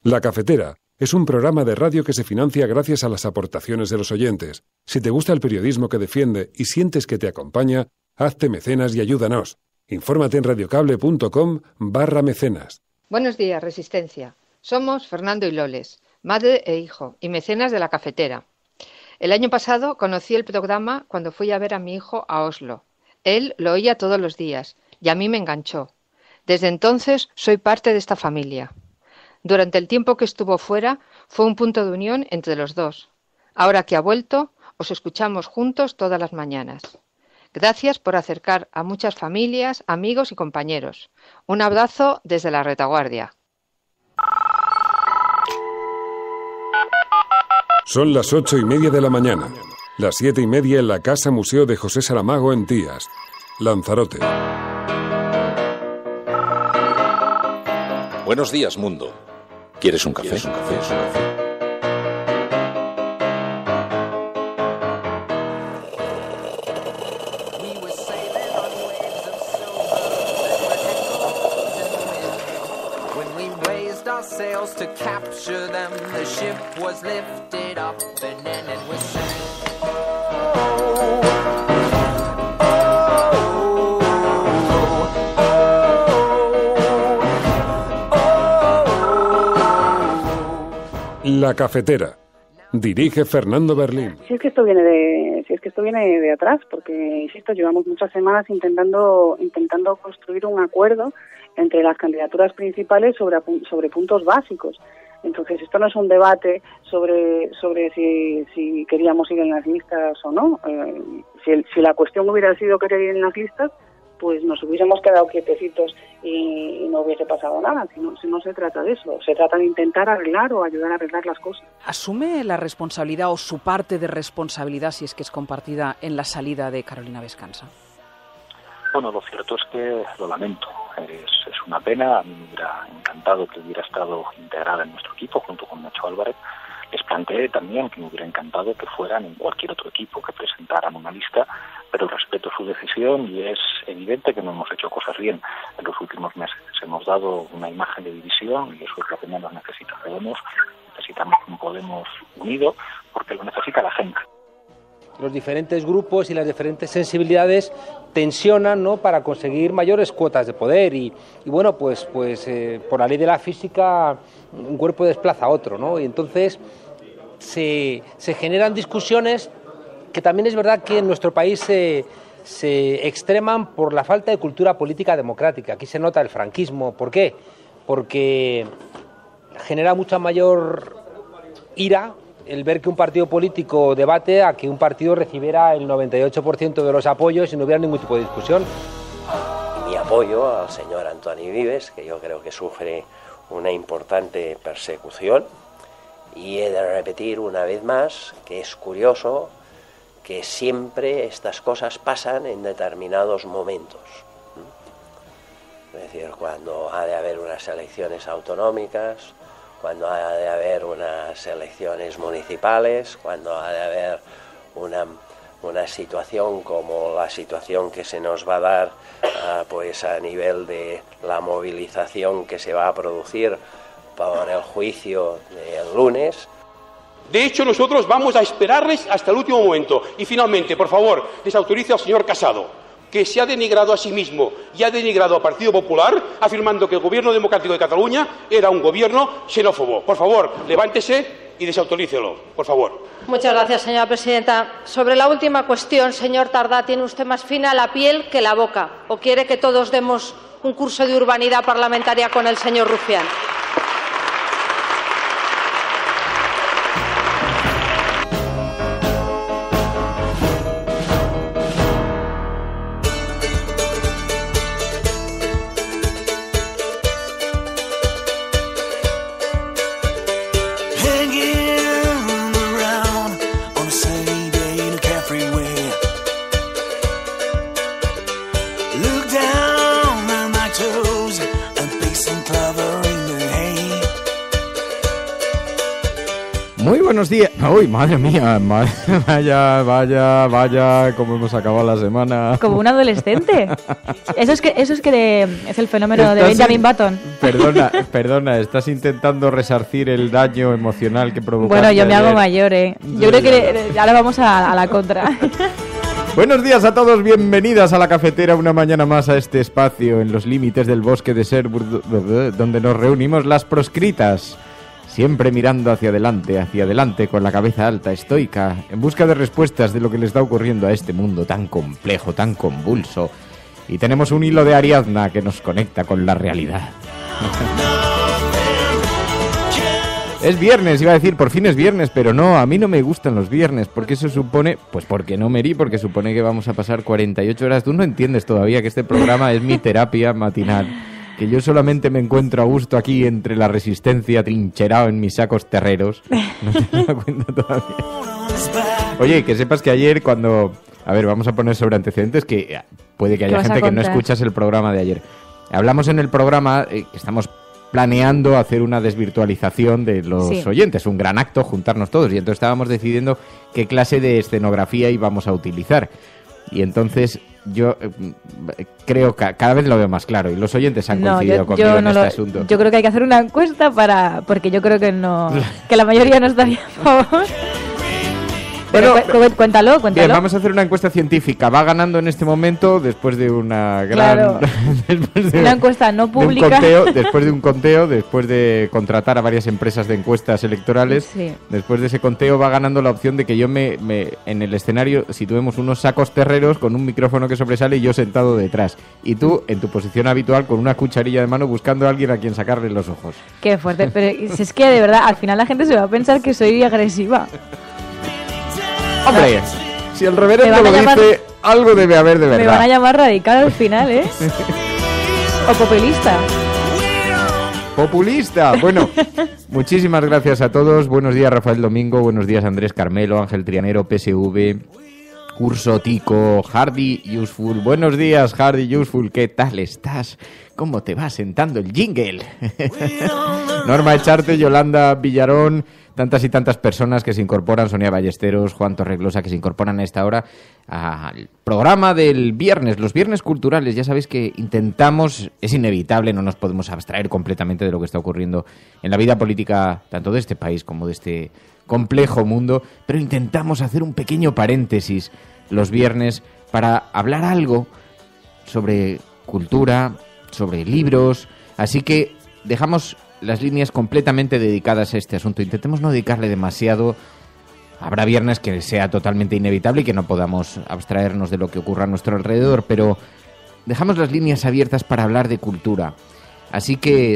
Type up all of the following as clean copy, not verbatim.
La Cafetera es un programa de radio que se financia gracias a las aportaciones de los oyentes. Si te gusta el periodismo que defiende y sientes que te acompaña, hazte mecenas y ayúdanos. Infórmate en radiocable.com/mecenas. Buenos días, Resistencia. Somos Fernando y Loles, madre e hijo, y mecenas de La Cafetera. El año pasado conocí el programa cuando fui a ver a mi hijo a Oslo. Él lo oía todos los días y a mí me enganchó. Desde entonces soy parte de esta familia. Durante el tiempo que estuvo fuera fue un punto de unión entre los dos. Ahora que ha vuelto, os escuchamos juntos todas las mañanas. Gracias por acercar a muchas familias, amigos y compañeros. Un abrazo desde la retaguardia. Son las 8:30 de la mañana. Las 7:30 en la Casa Museo de José Saramago en Tías, Lanzarote. Buenos días, mundo. ¿Quieres un café? La Cafetera. Dirige Fernando Berlín. Si es que esto viene de atrás, porque insisto, llevamos muchas semanas intentando construir un acuerdo entre las candidaturas principales sobre puntos básicos. Entonces, esto no es un debate sobre si queríamos ir en las listas o no. Si la cuestión hubiera sido querer ir en las listas, pues nos hubiésemos quedado quietecitos y no hubiese pasado nada. Si no se trata de eso, se trata de intentar arreglar o ayudar a arreglar las cosas. ¿Asume la responsabilidad o su parte de responsabilidad, si es que es compartida, en la salida de Carolina Vescansa? Bueno, lo cierto es que lo lamento. Es una pena. A mí me hubiera encantado que hubiera estado integrada en nuestro equipo junto con Nacho Álvarez. Les planteé también que me hubiera encantado que fueran en cualquier otro equipo, que presentaran una lista, pero respeto su decisión y es evidente que no hemos hecho cosas bien en los últimos meses. Hemos dado una imagen de división y eso es lo que menos necesita Podemos. Necesitamos un Podemos unido porque lo necesita la gente. Los diferentes grupos y las diferentes sensibilidades tensionan, ¿no?, para conseguir mayores cuotas de poder y bueno, pues por la ley de la física un cuerpo desplaza a otro, ¿no? Y entonces se generan discusiones que también es verdad que en nuestro país se extreman por la falta de cultura política democrática. Aquí se nota el franquismo. ¿Por qué? Porque genera mucha mayor ira el ver que un partido político debate a que un partido recibiera el 98% de los apoyos y no hubiera ningún tipo de discusión. Mi apoyo al señor Antoni Vives, que yo creo que sufre una importante persecución, y he de repetir una vez más que es curioso que siempre estas cosas pasan en determinados momentos. Es decir, cuando ha de haber unas elecciones autonómicas, cuando ha de haber unas elecciones municipales, cuando ha de haber una situación como la situación que se nos va a dar pues a nivel de la movilización que se va a producir por el juicio del lunes. De hecho, nosotros vamos a esperarles hasta el último momento. Y finalmente, por favor, desautorice al señor Casado, que se ha denigrado a sí mismo y ha denigrado al Partido Popular, afirmando que el Gobierno Democrático de Cataluña era un gobierno xenófobo. Por favor, levántese y desautorícelo, por favor. Muchas gracias, señora presidenta. Sobre la última cuestión, señor Tardá, tiene usted más fina la piel que la boca. ¿O quiere que todos demos un curso de urbanidad parlamentaria con el señor Rufián? Look down on my toes and face some clover in the Muy buenos días. Uy, madre mía, vaya, cómo hemos acabado la semana. Como un adolescente. Eso es el fenómeno de Benjamin Button. Perdona, estás intentando resarcir el daño emocional que provocaste. Bueno, yo me hago mayor, Yo creo que ahora vamos a la contra. Buenos días a todos, bienvenidas a La Cafetera, una mañana más a este espacio en los límites del bosque de Sherwood, donde nos reunimos las proscritas, siempre mirando hacia adelante, con la cabeza alta, estoica, en busca de respuestas de lo que le está ocurriendo a este mundo tan complejo, tan convulso. Y tenemos un hilo de Ariadna que nos conecta con la realidad. Es viernes, iba a decir, por fin es viernes, pero no, a mí no me gustan los viernes, porque eso supone, pues porque no Meri, porque supone que vamos a pasar 48 horas. Tú no entiendes todavía que este programa es mi terapia matinal, que yo solamente me encuentro a gusto aquí entre la resistencia, trincherado en mis sacos terreros. No te das cuenta todavía. Oye, que sepas que ayer cuando... A ver, vamos a poner sobre antecedentes, que puede que haya gente que no escuchas el programa de ayer. Hablamos en el programa, estamos planeando hacer una desvirtualización de los oyentes, un gran acto, juntarnos todos, y entonces estábamos decidiendo qué clase de escenografía íbamos a utilizar. Y entonces yo creo que cada vez lo veo más claro, y los oyentes han coincidido conmigo en este asunto. Yo creo que hay que hacer una encuesta porque yo creo que que la mayoría no estaría a favor. Pero cuéntalo. Bien, vamos a hacer una encuesta científica. Va ganando en este momento, después de una gran... Claro. Una encuesta no pública. Después de un conteo, después de contratar a varias empresas de encuestas electorales, después de ese conteo va ganando la opción de que yo en el escenario situemos unos sacos terreros con un micrófono que sobresale y yo sentado detrás. Y tú, en tu posición habitual, con una cucharilla de mano buscando a alguien a quien sacarle los ojos. Qué fuerte. Pero es que, de verdad, al final la gente se va a pensar que soy agresiva. Hombre, si el reverendo lo dice, algo debe haber de verdad. Me van a llamar radical al final, ¿eh? O populista. Populista. Bueno, muchísimas gracias a todos. Buenos días, Rafael Domingo. Buenos días, Andrés Carmelo, Ángel Trianero, PSV, Curso Tico, Hardy Useful. Buenos días, Hardy Useful. ¿Qué tal estás? ¿Cómo te va sentando el jingle? Norma Echarte, Yolanda Villarón, tantas y tantas personas que se incorporan, Sonia Ballesteros, Juan Torreglosa, que se incorporan a esta hora al programa del viernes, los viernes culturales. Ya sabéis que intentamos, es inevitable, no nos podemos abstraer completamente de lo que está ocurriendo en la vida política, tanto de este país como de este complejo mundo, pero intentamos hacer un pequeño paréntesis los viernes para hablar algo sobre cultura, sobre libros, así que dejamos las líneas completamente dedicadas a este asunto. Intentemos no dedicarle demasiado. Habrá viernes que sea totalmente inevitable y que no podamos abstraernos de lo que ocurra a nuestro alrededor, pero dejamos las líneas abiertas para hablar de cultura. Así que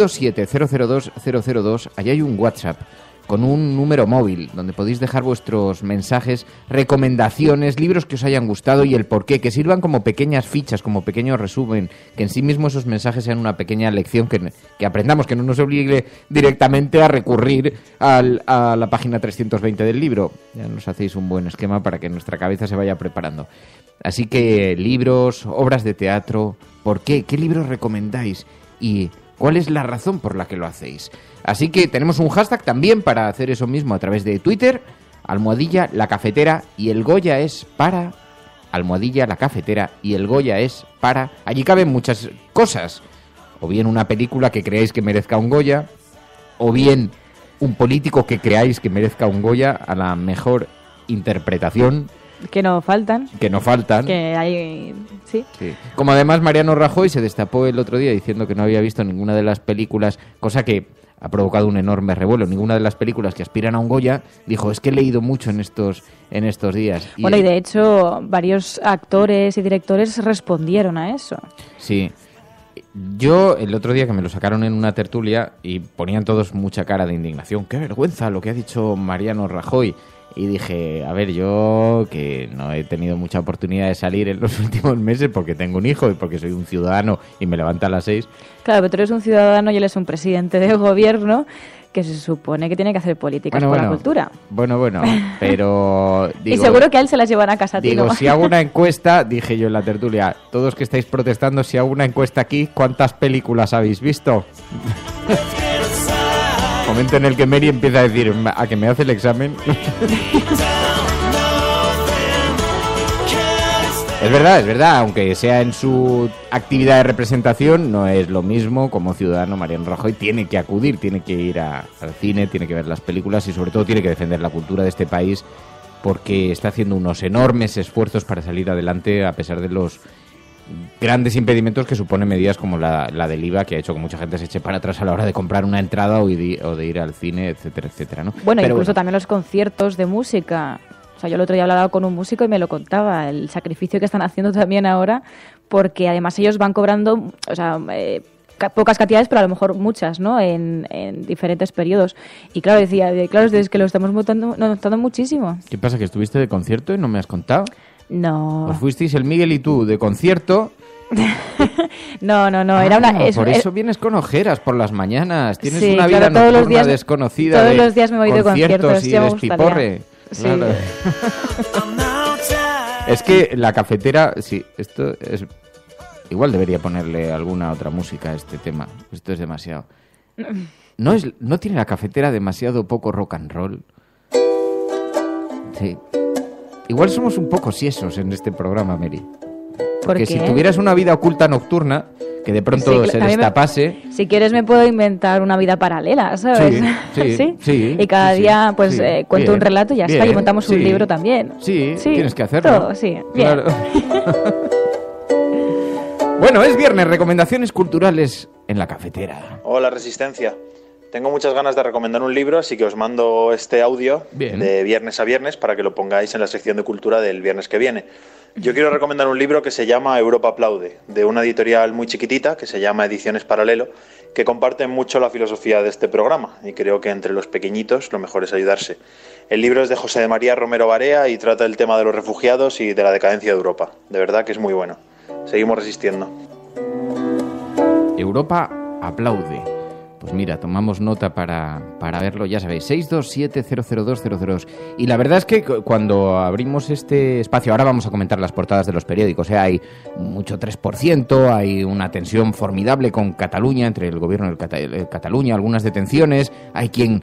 627-002-002, allá hay un WhatsApp con un número móvil donde podéis dejar vuestros mensajes, recomendaciones, libros que os hayan gustado y el porqué, que sirvan como pequeñas fichas, como pequeño resumen, que en sí mismo esos mensajes sean una pequeña lección que aprendamos, que no nos obligue directamente a recurrir a la página 320 del libro. Ya nos hacéis un buen esquema para que nuestra cabeza se vaya preparando. Así que libros, obras de teatro, ¿por qué? ¿Qué libros recomendáis? ¿Y cuál es la razón por la que lo hacéis? Así que tenemos un hashtag también para hacer eso mismo a través de Twitter, @La Cafetera, y el Goya es para @La Cafetera, y el Goya es para... Allí caben muchas cosas, o bien una película que creáis que merezca un Goya, o bien un político que creáis que merezca un Goya a la mejor interpretación. Que no faltan. Que hay... Sí. Como además Mariano Rajoy se destapó el otro día diciendo que no había visto ninguna de las películas, cosa que ha provocado un enorme revuelo. Ninguna de las películas que aspiran a un Goya, dijo, es que he leído mucho en estos días. Bueno, y de hecho varios actores y directores respondieron a eso. Sí. Yo, el otro día que me lo sacaron en una tertulia y ponían todos mucha cara de indignación. ¡Qué vergüenza lo que ha dicho Mariano Rajoy! Y dije, a ver, yo que no he tenido mucha oportunidad de salir en los últimos meses porque tengo un hijo y porque soy un ciudadano y me levanto a las 6. Claro, pero tú eres un ciudadano y él es un presidente de gobierno que se supone que tiene que hacer políticas por la cultura. Bueno, pero... Digo, y seguro que a él se las llevan a casa. Digo, si hago una encuesta, dije yo en la tertulia, todos que estáis protestando, si hago una encuesta aquí, ¿cuántas películas habéis visto? momento en el que Mary empieza a decir a que me hace el examen. Es verdad, aunque sea en su actividad de representación, no es lo mismo. Como ciudadano, Mariano Rajoy tiene que acudir, tiene que ir al cine, tiene que ver las películas y sobre todo tiene que defender la cultura de este país, porque está haciendo unos enormes esfuerzos para salir adelante a pesar de los grandes impedimentos que suponen medidas como la del IVA, que ha hecho que mucha gente se eche para atrás a la hora de comprar una entrada o de ir al cine, etcétera, etcétera, ¿no? Bueno, incluso también los conciertos de música. O sea, yo el otro día hablaba con un músico y me lo contaba, el sacrificio que están haciendo también ahora, porque además ellos van cobrando, o sea, pocas cantidades, pero a lo mejor muchas, ¿no? En diferentes periodos. Y claro, decía, es que lo estamos notando muchísimo. ¿Qué pasa, que estuviste de concierto y no me has contado? No. Pues fuisteis el Miguel y tú de concierto. No, era una... Por eso vienes con ojeras por las mañanas. Tienes sí, una vida claro, nocturna desconocida. Todos los días me voy de conciertos y despiporre. Sí. Claro. Es que la cafetera, sí, esto es... Igual debería ponerle alguna otra música a este tema. Esto es demasiado. ¿No tiene la cafetera demasiado poco rock and roll? Sí. Igual somos un poco siesos en este programa, Mary. Porque si tuvieras una vida oculta nocturna, que de pronto se destapase... Si quieres me puedo inventar una vida paralela, ¿sabes? Sí. Y cada día pues cuento un relato y ya está, y montamos un libro también. Sí, tienes que hacerlo. Todo, sí. Bien. Claro. Bueno, es viernes, recomendaciones culturales en la cafetera. Hola, Resistencia. Tengo muchas ganas de recomendar un libro, así que os mando este audio de viernes a viernes para que lo pongáis en la sección de cultura del viernes que viene. Yo quiero recomendar un libro que se llama Europa aplaude, de una editorial muy chiquitita que se llama Ediciones Paralelo, que comparte mucho la filosofía de este programa y creo que entre los pequeñitos lo mejor es ayudarse. El libro es de José de María Romero Barea y trata el tema de los refugiados y de la decadencia de Europa. De verdad que es muy bueno. Seguimos resistiendo. Europa aplaude. Pues mira, tomamos nota para verlo, ya sabéis, 627-002-002. Y la verdad es que cuando abrimos este espacio, ahora vamos a comentar las portadas de los periódicos, hay mucho 3%, hay una tensión formidable con Cataluña, entre el gobierno de Cataluña, algunas detenciones, hay quien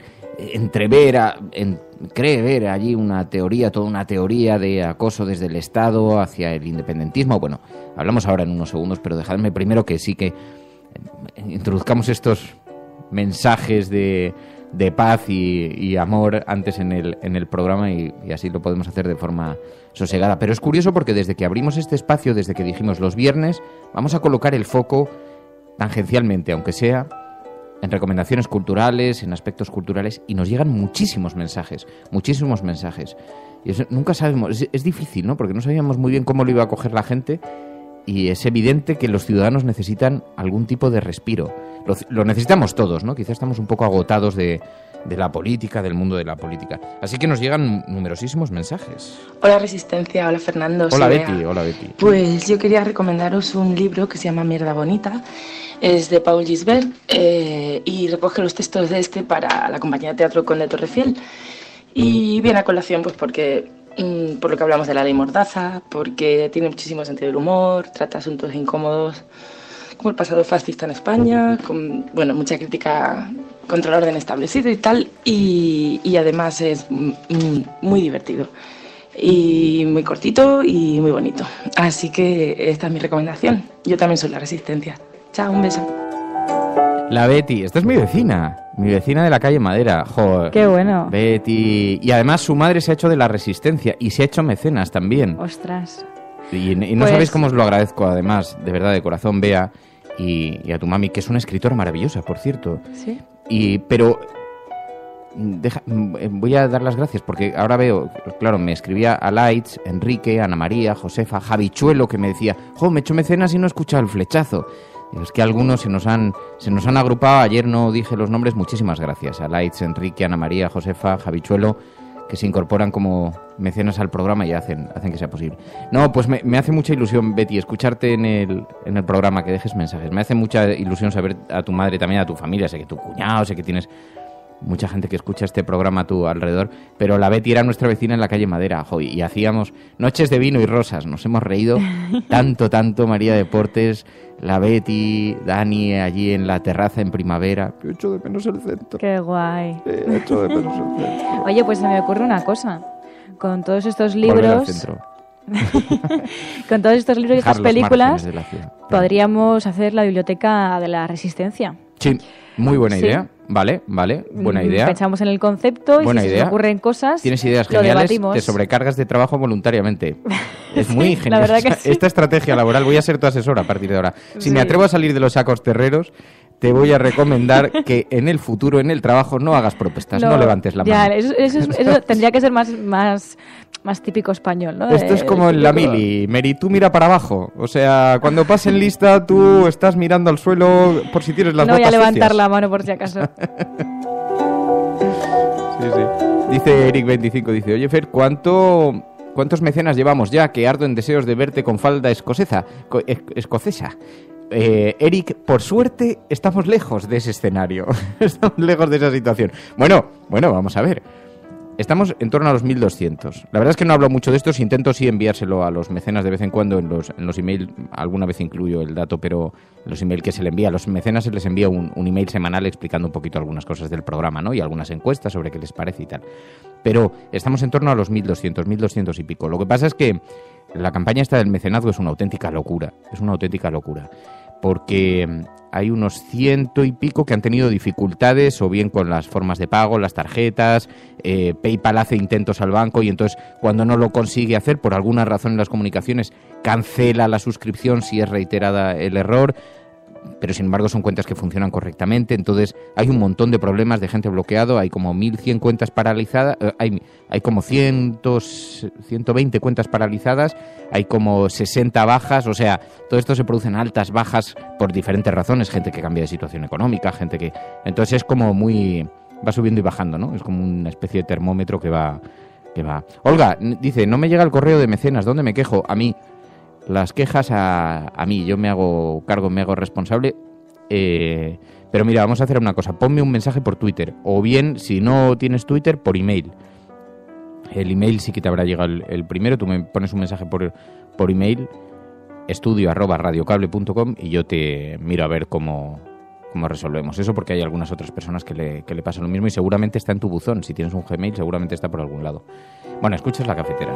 cree ver allí toda una teoría de acoso desde el Estado hacia el independentismo. Bueno, hablamos ahora en unos segundos, pero dejadme primero que sí que introduzcamos estos mensajes de paz y amor antes en el programa y así lo podemos hacer de forma sosegada. Pero es curioso porque desde que abrimos este espacio, desde que dijimos los viernes, vamos a colocar el foco tangencialmente, aunque sea en recomendaciones culturales, en aspectos culturales, y nos llegan muchísimos mensajes. Y eso, nunca sabemos, es difícil, ¿no? Porque no sabíamos muy bien cómo lo iba a coger la gente. Y es evidente que los ciudadanos necesitan algún tipo de respiro. Lo necesitamos todos, ¿no? Quizás estamos un poco agotados de la política, del mundo de la política. Así que nos llegan numerosísimos mensajes. Hola Resistencia, hola Fernando. Hola Betty. Pues yo quería recomendaros un libro que se llama Mierda Bonita. Es de Paul Gisbert y recoge los textos de para la compañía de teatro Conde Torrefiel. Y viene a colación pues porque... por lo que hablamos de la ley Mordaza, porque tiene muchísimo sentido del humor, trata asuntos incómodos como el pasado fascista en España, con mucha crítica contra el orden establecido y tal, y además es muy divertido y muy cortito y muy bonito. Así que esta es mi recomendación. Yo también soy la Resistencia. Chao, un beso. La Betty, esta es mi vecina de la calle Madera. Joder, qué bueno. Betty. Y además su madre se ha hecho de la Resistencia y se ha hecho mecenas también. Ostras. Y no sabéis cómo os lo agradezco, además, de verdad, de corazón, Bea, y a tu mami, que es una escritora maravillosa, por cierto. Sí. Pero voy a dar las gracias porque ahora veo, claro, me escribía a Lights, Enrique, Ana María, Josefa, Javichuelo, que me decía, me he hecho mecenas y no he escuchado el flechazo. Es que algunos se nos han agrupado, ayer no dije los nombres, muchísimas gracias a Lights, Enrique, Ana María, Josefa, Javichuelo, que se incorporan como mecenas al programa y hacen que sea posible. No, pues me hace mucha ilusión, Betty, escucharte en el programa, que dejes mensajes. Me hace mucha ilusión saber a tu madre, también a tu familia, sé que tu cuñado, sé que tienes mucha gente que escucha este programa a tu alrededor, pero la Betty era nuestra vecina en la calle Madera, y hacíamos noches de vino y rosas. Nos hemos reído tanto, María Deportes, la Betty, Dani allí en la terraza en primavera. Que echo de menos el centro. Qué guay. Echo de menos el centro. Oye, pues se me ocurre una cosa. Con todos estos libros... Con todos estos libros y estas películas podríamos hacer la biblioteca de la Resistencia. Sí, muy buena idea. Vale, buena idea. Pensamos en el concepto y si se nos ocurren cosas, tienes ideas lo geniales, debatimos. te sobrecargas de trabajo voluntariamente. Es Sí, muy la ingeniosa verdad que sí. esta estrategia laboral. Voy a ser tu asesora a partir de ahora. Si Sí. me atrevo a salir de los sacos terreros, te voy a recomendar que en el futuro, en el trabajo, no hagas propuestas, no levantes la mano. Eso tendría que ser más típico español, ¿no? Esto es como en la mili. Mary, tú mira para abajo. O sea, cuando pasen lista, tú estás mirando al suelo por si tienes las No botas voy a levantar sucias. la mano por si acaso. Sí. Dice Eric25, dice, oye Fer, ¿cuántos mecenas llevamos ya que ardo en deseos de verte con falda escocesa? Eric, por suerte estamos lejos de ese escenario. Estamos lejos de esa situación. Bueno, vamos a ver. Estamos en torno a los 1.200. La verdad es que no hablo mucho de esto, intento sí enviárselo a los mecenas de vez en cuando en los emails. Alguna vez incluyo el dato, pero los emails que se le envía a los mecenas se les envía un email semanal explicando un poquito algunas cosas del programa, ¿no? Y algunas encuestas sobre qué les parece y tal. Pero estamos en torno a los 1.200 y pico. Lo que pasa es que la campaña esta del mecenazgo es una auténtica locura. Porque hay unos 100 y pico que han tenido dificultades o bien con las formas de pago, las tarjetas, PayPal hace intentos al banco y entonces cuando no lo consigue hacer por alguna razón en las comunicaciones cancela la suscripción si es reiterada el error, pero sin embargo son cuentas que funcionan correctamente, entonces hay un montón de problemas de gente bloqueado, hay como 1.100 cuentas paralizadas, hay como 120 cuentas paralizadas, hay como 60 bajas, o sea, todo esto se producen altas, bajas por diferentes razones, gente que cambia de situación económica, gente que... Entonces es como va subiendo y bajando, ¿no? Es como una especie de termómetro que va... Olga dice, no me llega el correo de mecenas, ¿dónde me quejo? A mí. Las quejas a mí, yo me hago cargo, me hago responsable, pero mira, vamos a hacer una cosa, ponme un mensaje por Twitter, o bien, si no tienes Twitter, por email. El email sí que te habrá llegado el primero, tú me pones un mensaje por email, estudio@radiocable.com y yo te miro a ver cómo resolvemos eso, porque hay algunas otras personas que le pasa lo mismo y seguramente está en tu buzón, si tienes un Gmail seguramente está por algún lado. Bueno, escuchas la cafetera.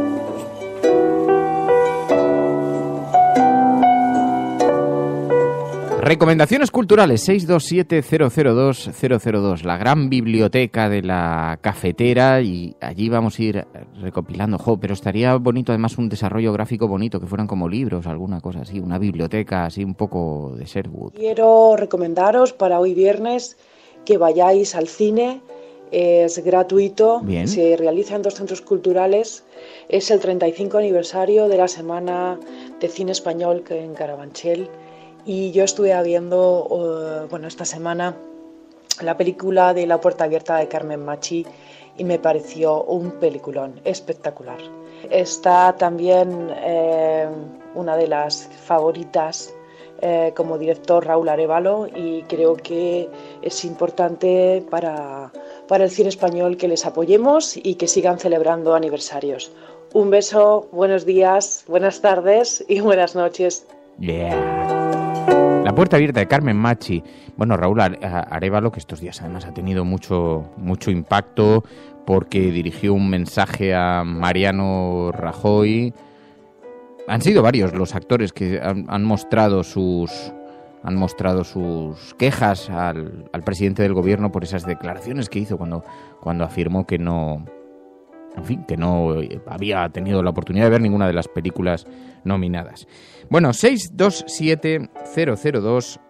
Recomendaciones culturales, 627-002-002, la gran biblioteca de la cafetera, y allí vamos a ir recopilando. Pero estaría bonito además un desarrollo gráfico bonito, que fueran como libros, alguna cosa así, una biblioteca así un poco de Sherwood. Quiero recomendaros para hoy viernes que vayáis al cine, es gratuito, Bien. Se realiza en 2 centros culturales, es el 35 aniversario de la Semana de Cine Español en Carabanchel. Y yo estuve viendo, esta semana, la película de La puerta abierta de Carmen Machi y me pareció un peliculón espectacular. Está también una de las favoritas como director, Raúl Arévalo, y creo que es importante para el cine español que les apoyemos y que sigan celebrando aniversarios. Un beso, buenos días, buenas tardes y buenas noches. Yeah. La puerta abierta de Carmen Machi. Bueno, Raúl Arévalo, que estos días además ha tenido mucho impacto porque dirigió un mensaje a Mariano Rajoy. Han sido varios los actores que han mostrado sus quejas al presidente del gobierno por esas declaraciones que hizo cuando afirmó que no había tenido la oportunidad de ver ninguna de las películas nominadas. Bueno, 627-002-002,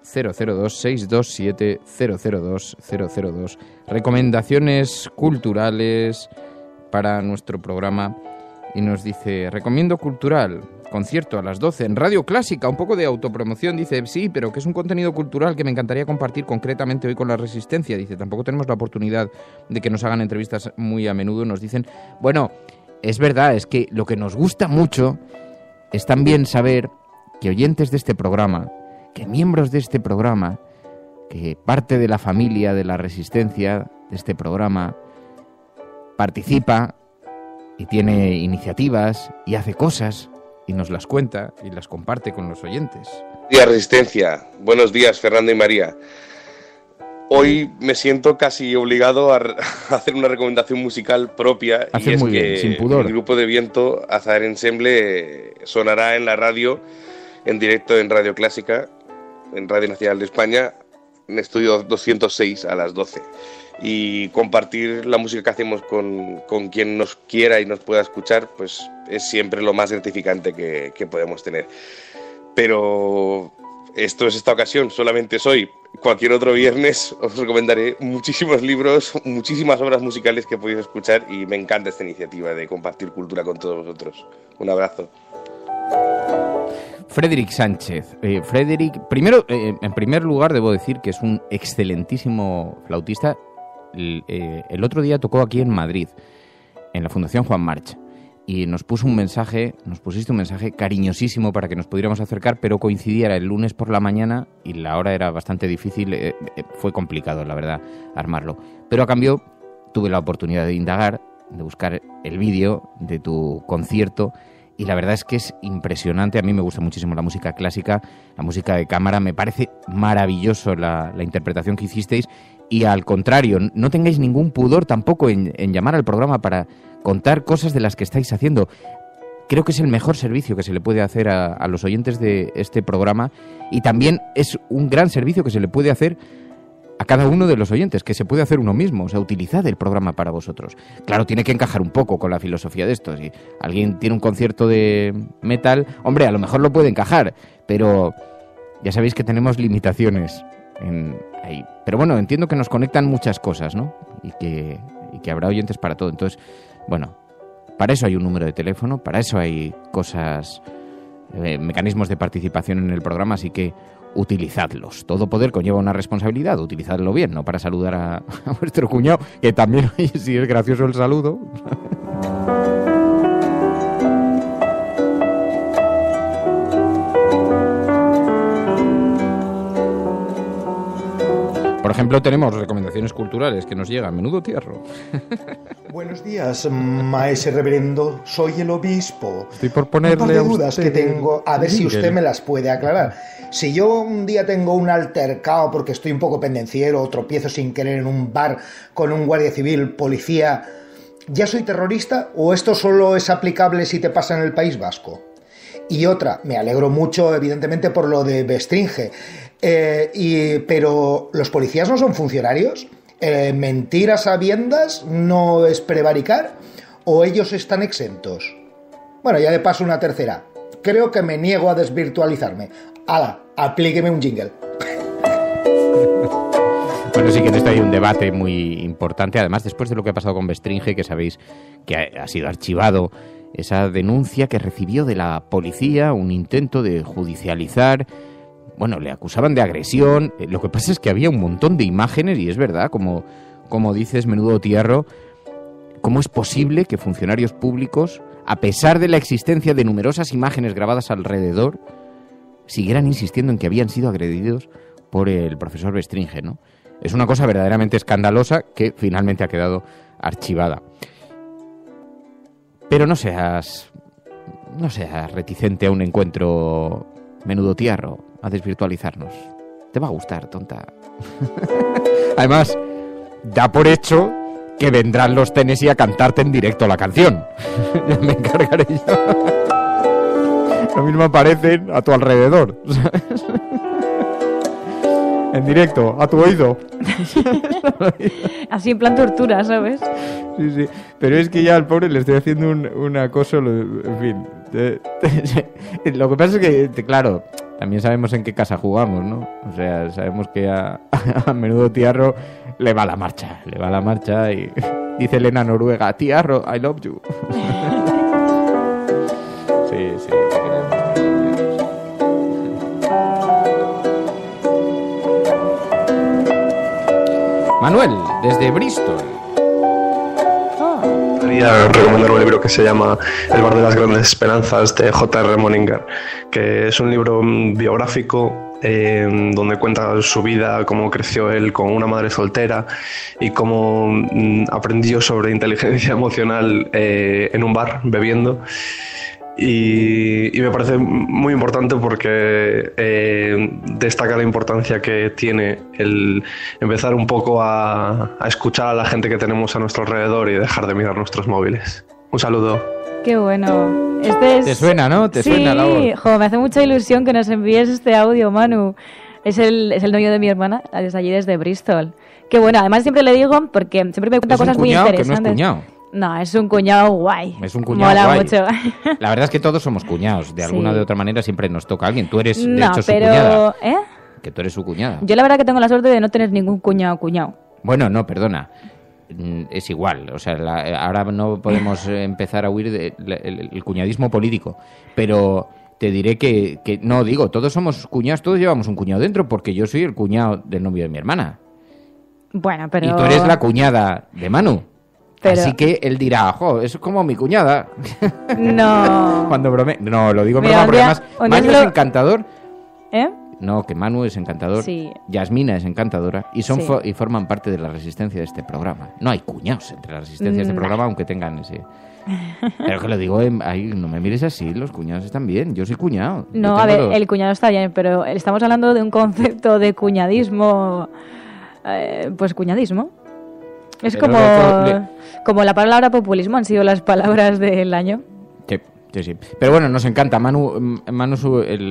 627-002-002, recomendaciones culturales para nuestro programa. Y nos dice, recomiendo cultural, concierto a las 12 en Radio Clásica, un poco de autopromoción. Dice, sí, pero que es un contenido cultural que me encantaría compartir concretamente hoy con la Resistencia. Dice, tampoco tenemos la oportunidad de que nos hagan entrevistas muy a menudo. Nos dicen, bueno, es verdad, es que lo que nos gusta mucho es también saber que oyentes de este programa, que miembros de este programa, que parte de la familia de la Resistencia de este programa, participa y tiene iniciativas y hace cosas y nos las cuenta y las comparte con los oyentes. Buenos días, Resistencia. Buenos días, Fernando y María. Hoy me siento casi obligado a hacer una recomendación musical propia. Haces y es muy que bien, sin pudor. El grupo de Viento Azahar Ensemble sonará en la radio, en directo en Radio Clásica, en Radio Nacional de España, en Estudio 206 a las 12. Y compartir la música que hacemos con quien nos quiera y nos pueda escuchar, pues es siempre lo más gratificante que podemos tener. Pero esto es esta ocasión, solamente es hoy. Cualquier otro viernes os recomendaré muchísimos libros, muchísimas obras musicales que podéis escuchar, y me encanta esta iniciativa de compartir cultura con todos vosotros. Un abrazo. Frédéric Sánchez. Frédéric, primero, en primer lugar debo decir que es un excelentísimo flautista. El otro día tocó aquí en Madrid, en la Fundación Juan March, y nos pusiste un mensaje cariñosísimo para que nos pudiéramos acercar, pero coincidiera el lunes por la mañana y la hora era bastante difícil, fue complicado, la verdad, armarlo. Pero a cambio tuve la oportunidad de indagar, de buscar el vídeo de tu concierto, y la verdad es que es impresionante. A mí me gusta muchísimo la música clásica, la música de cámara, me parece maravilloso la interpretación que hicisteis, y al contrario, no tengáis ningún pudor tampoco en llamar al programa para contar cosas de las que estáis haciendo. Creo que es el mejor servicio que se le puede hacer a los oyentes de este programa, y también es un gran servicio que se le puede hacer a cada uno de los oyentes, que se puede hacer uno mismo. O sea, utilizad el programa para vosotros. Claro, tiene que encajar un poco con la filosofía de esto. Si alguien tiene un concierto de metal, hombre, a lo mejor lo puede encajar, pero ya sabéis que tenemos limitaciones ahí. Pero bueno, entiendo que nos conectan muchas cosas, ¿no? Y que habrá oyentes para todo. Entonces, bueno, para eso hay un número de teléfono, para eso hay cosas, mecanismos de participación en el programa, así que utilizadlos. Todo poder conlleva una responsabilidad, utilizadlo bien, no para saludar a vuestro cuñado, que también, oye, si es gracioso el saludo. Por ejemplo, tenemos recomendaciones culturales que nos llegan. Menudo tierro. Buenos días, maese reverendo. Soy el obispo. Estoy por ponerle un par de dudas que tengo, a ver si usted me las puede aclarar. Si yo un día tengo un altercado porque estoy un poco pendenciero o tropiezo sin querer en un bar con un guardia civil, policía, ¿ya soy terrorista o esto solo es aplicable si te pasa en el País Vasco? Y otra, me alegro mucho evidentemente por lo de Bestringe, pero ¿los policías no son funcionarios? ¿Mentir a sabiendas no es prevaricar? ¿O ellos están exentos? Bueno, ya de paso una tercera. Creo que me niego a desvirtualizarme. ¡Hala! Aplíqueme un jingle. Bueno, sí que en esto hay un debate muy importante. Además, después de lo que ha pasado con Bestringe, que sabéis que ha sido archivado esa denuncia que recibió de la policía, un intento de judicializar. Bueno, le acusaban de agresión. Lo que pasa es que había un montón de imágenes, y es verdad, como dices, menudo tierro, ¿cómo es posible que funcionarios públicos, a pesar de la existencia de numerosas imágenes grabadas alrededor, siguieran insistiendo en que habían sido agredidos por el profesor Bestringe, ¿no? Es una cosa verdaderamente escandalosa que finalmente ha quedado archivada. Pero no seas reticente a un encuentro, menudo tierro, a desvirtualizarnos. Te va a gustar, tonta. Además, da por hecho que vendrán los Tennessee a cantarte en directo la canción. Ya me encargaré yo. Lo mismo aparecen a tu alrededor, ¿sabes? En directo, a tu oído. Así en plan tortura, ¿sabes? Sí, sí. Pero es que ya al pobre le estoy haciendo un acoso, en fin. Lo que pasa es que, claro, también sabemos en qué casa jugamos, ¿no? O sea, sabemos que a menudo Tiarro le va la marcha y dice Elena Noruega, Tiarro, I love you. Sí, sí. Manuel, desde Bristol. Quería recomendar un libro que se llama El bar de las grandes esperanzas, de J.R. Moninger, que es un libro biográfico donde cuenta su vida, cómo creció él con una madre soltera y cómo aprendió sobre inteligencia emocional en un bar, bebiendo. Y me parece muy importante porque destaca la importancia que tiene el empezar un poco a escuchar a la gente que tenemos a nuestro alrededor y dejar de mirar nuestros móviles. Un saludo. Qué bueno. Te suena, ¿no? ¿Te suena la voz? Sí, me hace mucha ilusión que nos envíes este audio, Manu. Es el novio de mi hermana, desde allí, desde Bristol. Qué bueno. Además siempre le digo, porque siempre me cuenta cosas muy interesantes. Que no es cuñado. No, es un cuñado guay. Es un cuñado Mola guay. mucho. La verdad es que todos somos cuñados. De alguna o de otra manera siempre nos toca a alguien. Tú eres, de hecho, su pero, cuñada. Que tú eres su cuñada. Yo la verdad que tengo la suerte de no tener ningún cuñado. Bueno, no, perdona. Es igual. O sea, ahora no podemos empezar a huir del cuñadismo político. Pero te diré que no, digo, todos somos cuñados, todos llevamos un cuñado dentro, porque yo soy el cuñado del novio de mi hermana. Bueno, pero... Y tú eres la cuñada de Manu. Pero... Así que él dirá, es como mi cuñada. No. Cuando no, lo digo en broma, porque además Manu es encantador. ¿Eh? No, que Manu es encantador. Sí. Yasmina es encantadora. Y y forman parte de la resistencia de este programa. No hay cuñados entre la resistencia de este programa, aunque tengan ese... Pero que lo digo, no me mires así, los cuñados están bien. Yo soy cuñado. No, a ver, el cuñado está bien, pero estamos hablando de un concepto de cuñadismo... pues cuñadismo. Es como la palabra populismo han sido las palabras del año. Sí. Pero bueno, nos encanta, Manu nos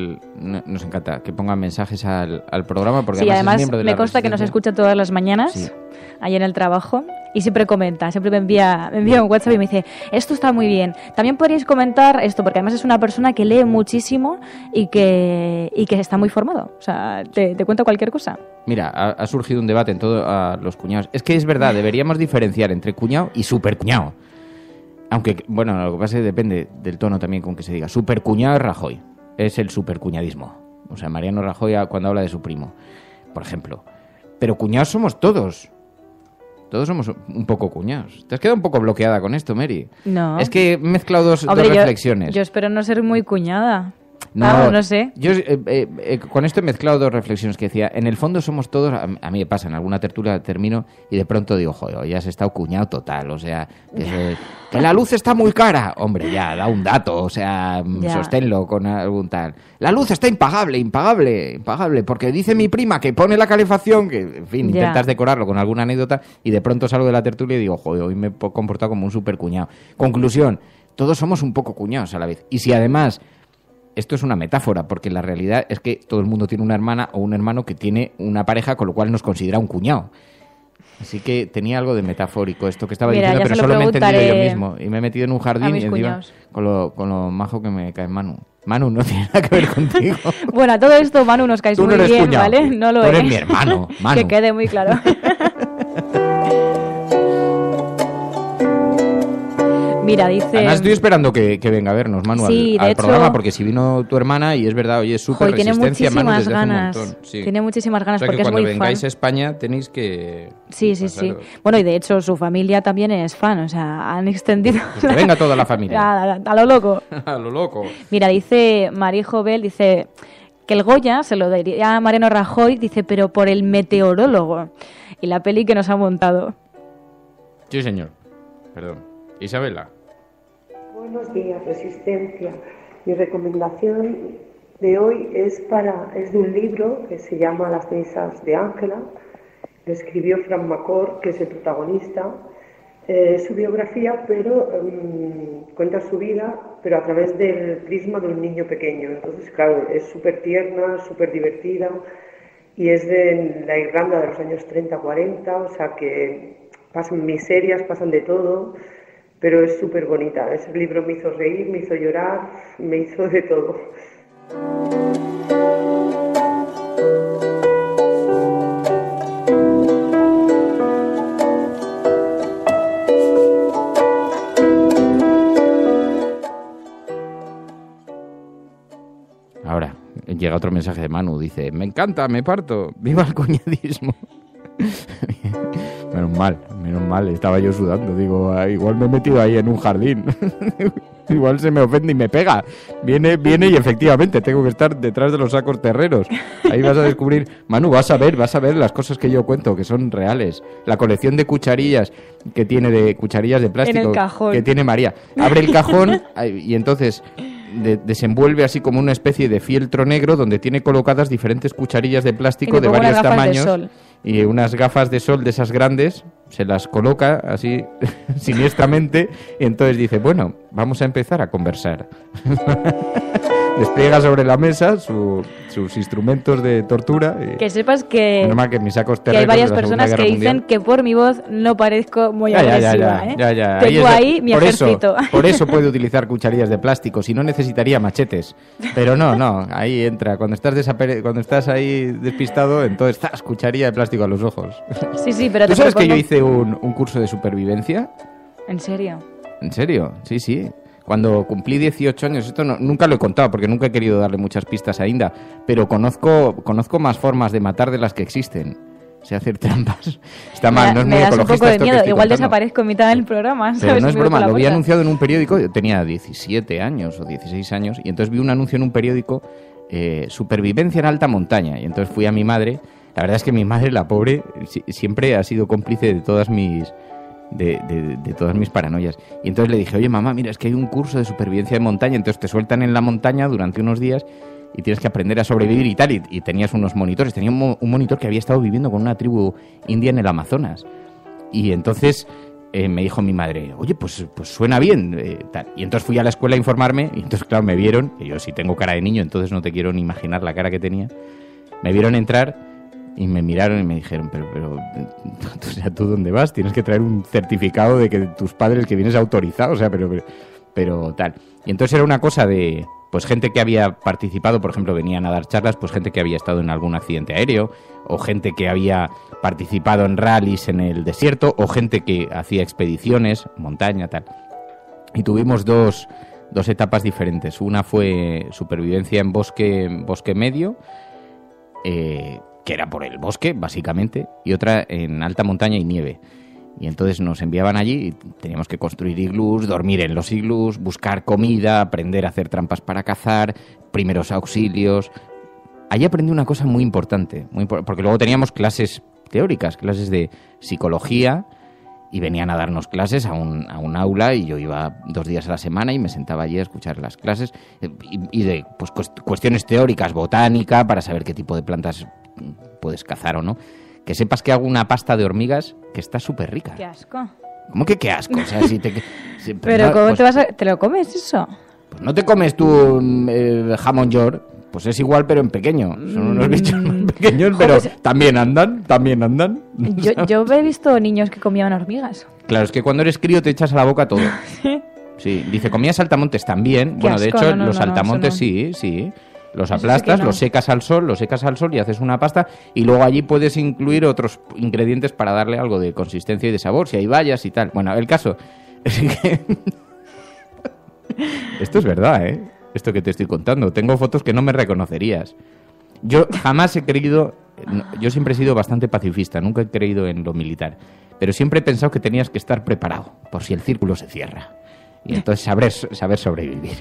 encanta que pongan mensajes al programa, porque además es miembro de la me consta que nos escucha todas las mañanas, ahí en el trabajo, y siempre comenta, siempre me envía un WhatsApp y me dice, esto está muy bien, también podríais comentar esto, porque además es una persona que lee muchísimo y que está muy formado, o sea, te cuenta cualquier cosa. Mira, ha surgido un debate en todo a los cuñados. Es que es verdad, deberíamos diferenciar entre cuñado y supercuñado. Aunque, bueno, lo que pasa es que depende del tono también con que se diga. Supercuñado es Rajoy. Es el supercuñadismo. O sea, Mariano Rajoy cuando habla de su primo, por ejemplo. Pero cuñados somos todos. Todos somos un poco cuñados. Te has quedado un poco bloqueada con esto, Mary. No. Es que he mezclado dos reflexiones. Yo espero no ser muy cuñada. No sé. Yo con esto he mezclado dos reflexiones que decía. En el fondo somos todos, a mí me pasa, en alguna tertulia termino y de pronto digo, joder, ya has estado cuñado total, o sea, que la luz está muy cara. Hombre, ya, da un dato, o sea, sosténlo con algún tal. La luz está impagable, porque dice mi prima que pone la calefacción, que, en fin, intentas decorarlo con alguna anécdota y de pronto salgo de la tertulia y digo, joder, hoy me he comportado como un super cuñado. Conclusión, todos somos un poco cuñados a la vez. Y si además... Esto es una metáfora, porque la realidad es que todo el mundo tiene una hermana o un hermano que tiene una pareja, con lo cual nos considera un cuñado. Así que tenía algo de metafórico esto que estaba diciendo, pero solo me he entendido yo mismo. Y me he metido en un jardín y encima con lo majo que me cae Manu. Manu, no tiene nada que ver contigo. Bueno, a todo esto, Manu, nos caes muy bien, cuñado, ¿vale? No lo eres. Tú eres mi hermano, Manu. Que quede muy claro. Mira, dice... Además estoy esperando que venga a vernos, Manu, al programa, porque si vino tu hermana y es verdad, oye, es súper resistencia, Manu, desde hace un montón. Sí. Tiene muchísimas ganas, porque es muy fan. Cuando vengáis a España tenéis que... Sí. Bueno, y de hecho su familia también es fan, o sea, han extendido... Pues que venga toda la familia. A lo loco. A lo loco. Mira, dice Marijo Bell, dice que el Goya se lo daría a Mariano Rajoy, dice, pero por el meteorólogo. Y la peli que nos ha montado. Sí, señor. Perdón. Isabela. Buenos días, Resistencia. Mi recomendación de hoy es de un libro que se llama Las cenizas de Ángela. Lo escribió Fran Macor, que es el protagonista. Su biografía, pero cuenta su vida, pero a través del prisma de un niño pequeño. Entonces, claro, es súper tierna, súper divertida y es de la Irlanda de los años 30-40, o sea que pasan miserias, pasan de todo. Pero es súper bonita. Ese libro me hizo reír, me hizo llorar, me hizo de todo. Ahora, llega otro mensaje de Manu. Dice, me encanta, me parto. ¡Viva el cuñadismo! Menos mal, estaba yo sudando, digo, igual me he metido ahí en un jardín. Igual se me ofende y me pega. Viene y efectivamente tengo que estar detrás de los sacos terreros. Ahí vas a descubrir, Manu, vas a ver las cosas que yo cuento, que son reales. La colección de cucharillas que tiene, de cucharillas de plástico, en el cajón, que tiene María. Abre el cajón y entonces desenvuelve así como una especie de fieltro negro donde tiene colocadas diferentes cucharillas de plástico de varios tamaños y unas gafas de sol de esas grandes, se las coloca así siniestramente y entonces dice, bueno, vamos a empezar a conversar. Despliega sobre la mesa sus instrumentos de tortura. Y que sepas que, que, mis sacos que hay varias personas que dicen que por mi voz no parezco muy agresiva. Ya. Tengo ahí mi ejército. Por eso puede utilizar cucharillas de plástico, si no necesitaría machetes. Pero no, ahí entra. Cuando estás ahí despistado, entonces cucharilla de plástico a los ojos. Sí, pero ¿Tú sabes que yo hice un curso de supervivencia? ¿En serio? ¿En serio? Sí. Cuando cumplí 18 años, esto nunca lo he contado porque nunca he querido darle muchas pistas a Inda, pero conozco más formas de matar de las que existen. Sé hacer trampas. Está mal, no es muy ecologista. Me das un poco de miedo, igual contando. Desaparezco en mitad del programa. ¿Sabes? Pero no es broma, lo había anunciado en un periódico, yo tenía 17 años o 16 años, y entonces vi un anuncio en un periódico, supervivencia en alta montaña, y entonces fui a mi madre. La verdad es que mi madre, la pobre, siempre ha sido cómplice de todas mis... De todas mis paranoias. Y entonces le dije, oye mamá, mira, es que hay un curso de supervivencia en montaña, entonces te sueltan en la montaña durante unos días y tienes que aprender a sobrevivir y tal, y tenías unos monitores. Tenía un monitor que había estado viviendo con una tribu india en el Amazonas, y entonces me dijo mi madre, oye, pues suena bien, tal. Y entonces fui a la escuela a informarme, y entonces claro, me vieron, y yo sí tengo cara de niño, entonces no te quiero ni imaginar la cara que tenía. Me vieron entrar y me miraron y me dijeron, pero o sea, ¿tú dónde vas? Tienes que traer un certificado de que tus padres que vienes autorizado, o sea, pero tal. Y entonces era una cosa de, pues gente que había participado, por ejemplo, venían a dar charlas, pues gente que había estado en algún accidente aéreo, o gente que había participado en rallies en el desierto, o gente que hacía expediciones, montaña, tal. Y tuvimos dos etapas diferentes. Una fue supervivencia en bosque medio, que era por el bosque, básicamente, y otra en alta montaña y nieve. Y entonces nos enviaban allí y teníamos que construir iglús, dormir en los iglús, buscar comida, aprender a hacer trampas para cazar, primeros auxilios. Allí aprendí una cosa muy importante, porque luego teníamos clases teóricas, clases de psicología, y venían a darnos clases a un aula, y yo iba 2 días a la semana y me sentaba allí a escuchar las clases, y de pues, cuestiones teóricas, botánica, para saber qué tipo de plantas puedes cazar o no. Que sepas que hago una pasta de hormigas que está súper rica. ¡Qué asco! ¿Cómo que qué asco? O sea, pero ¿cómo te lo comes eso? Pues no te comes tú jamón york, pues es igual pero en pequeño. Son unos bichos muy pequeños, pero también andan. Yo he visto niños que comían hormigas. Claro, es que cuando eres crío te echas a la boca todo. Sí, dice, ¿comías saltamontes también? Bueno, de hecho, los saltamontes sí. Los aplastas, los secas al sol y haces una pasta, y luego allí puedes incluir otros ingredientes para darle algo de consistencia y de sabor, si hay bayas y tal. Bueno, el caso es que... Esto es verdad, ¿eh? Esto que te estoy contando. Tengo fotos que no me reconocerías. Yo jamás he creído... Yo siempre he sido bastante pacifista, nunca he creído en lo militar, pero siempre he pensado que tenías que estar preparado por si el círculo se cierra. Y entonces saber sobrevivir.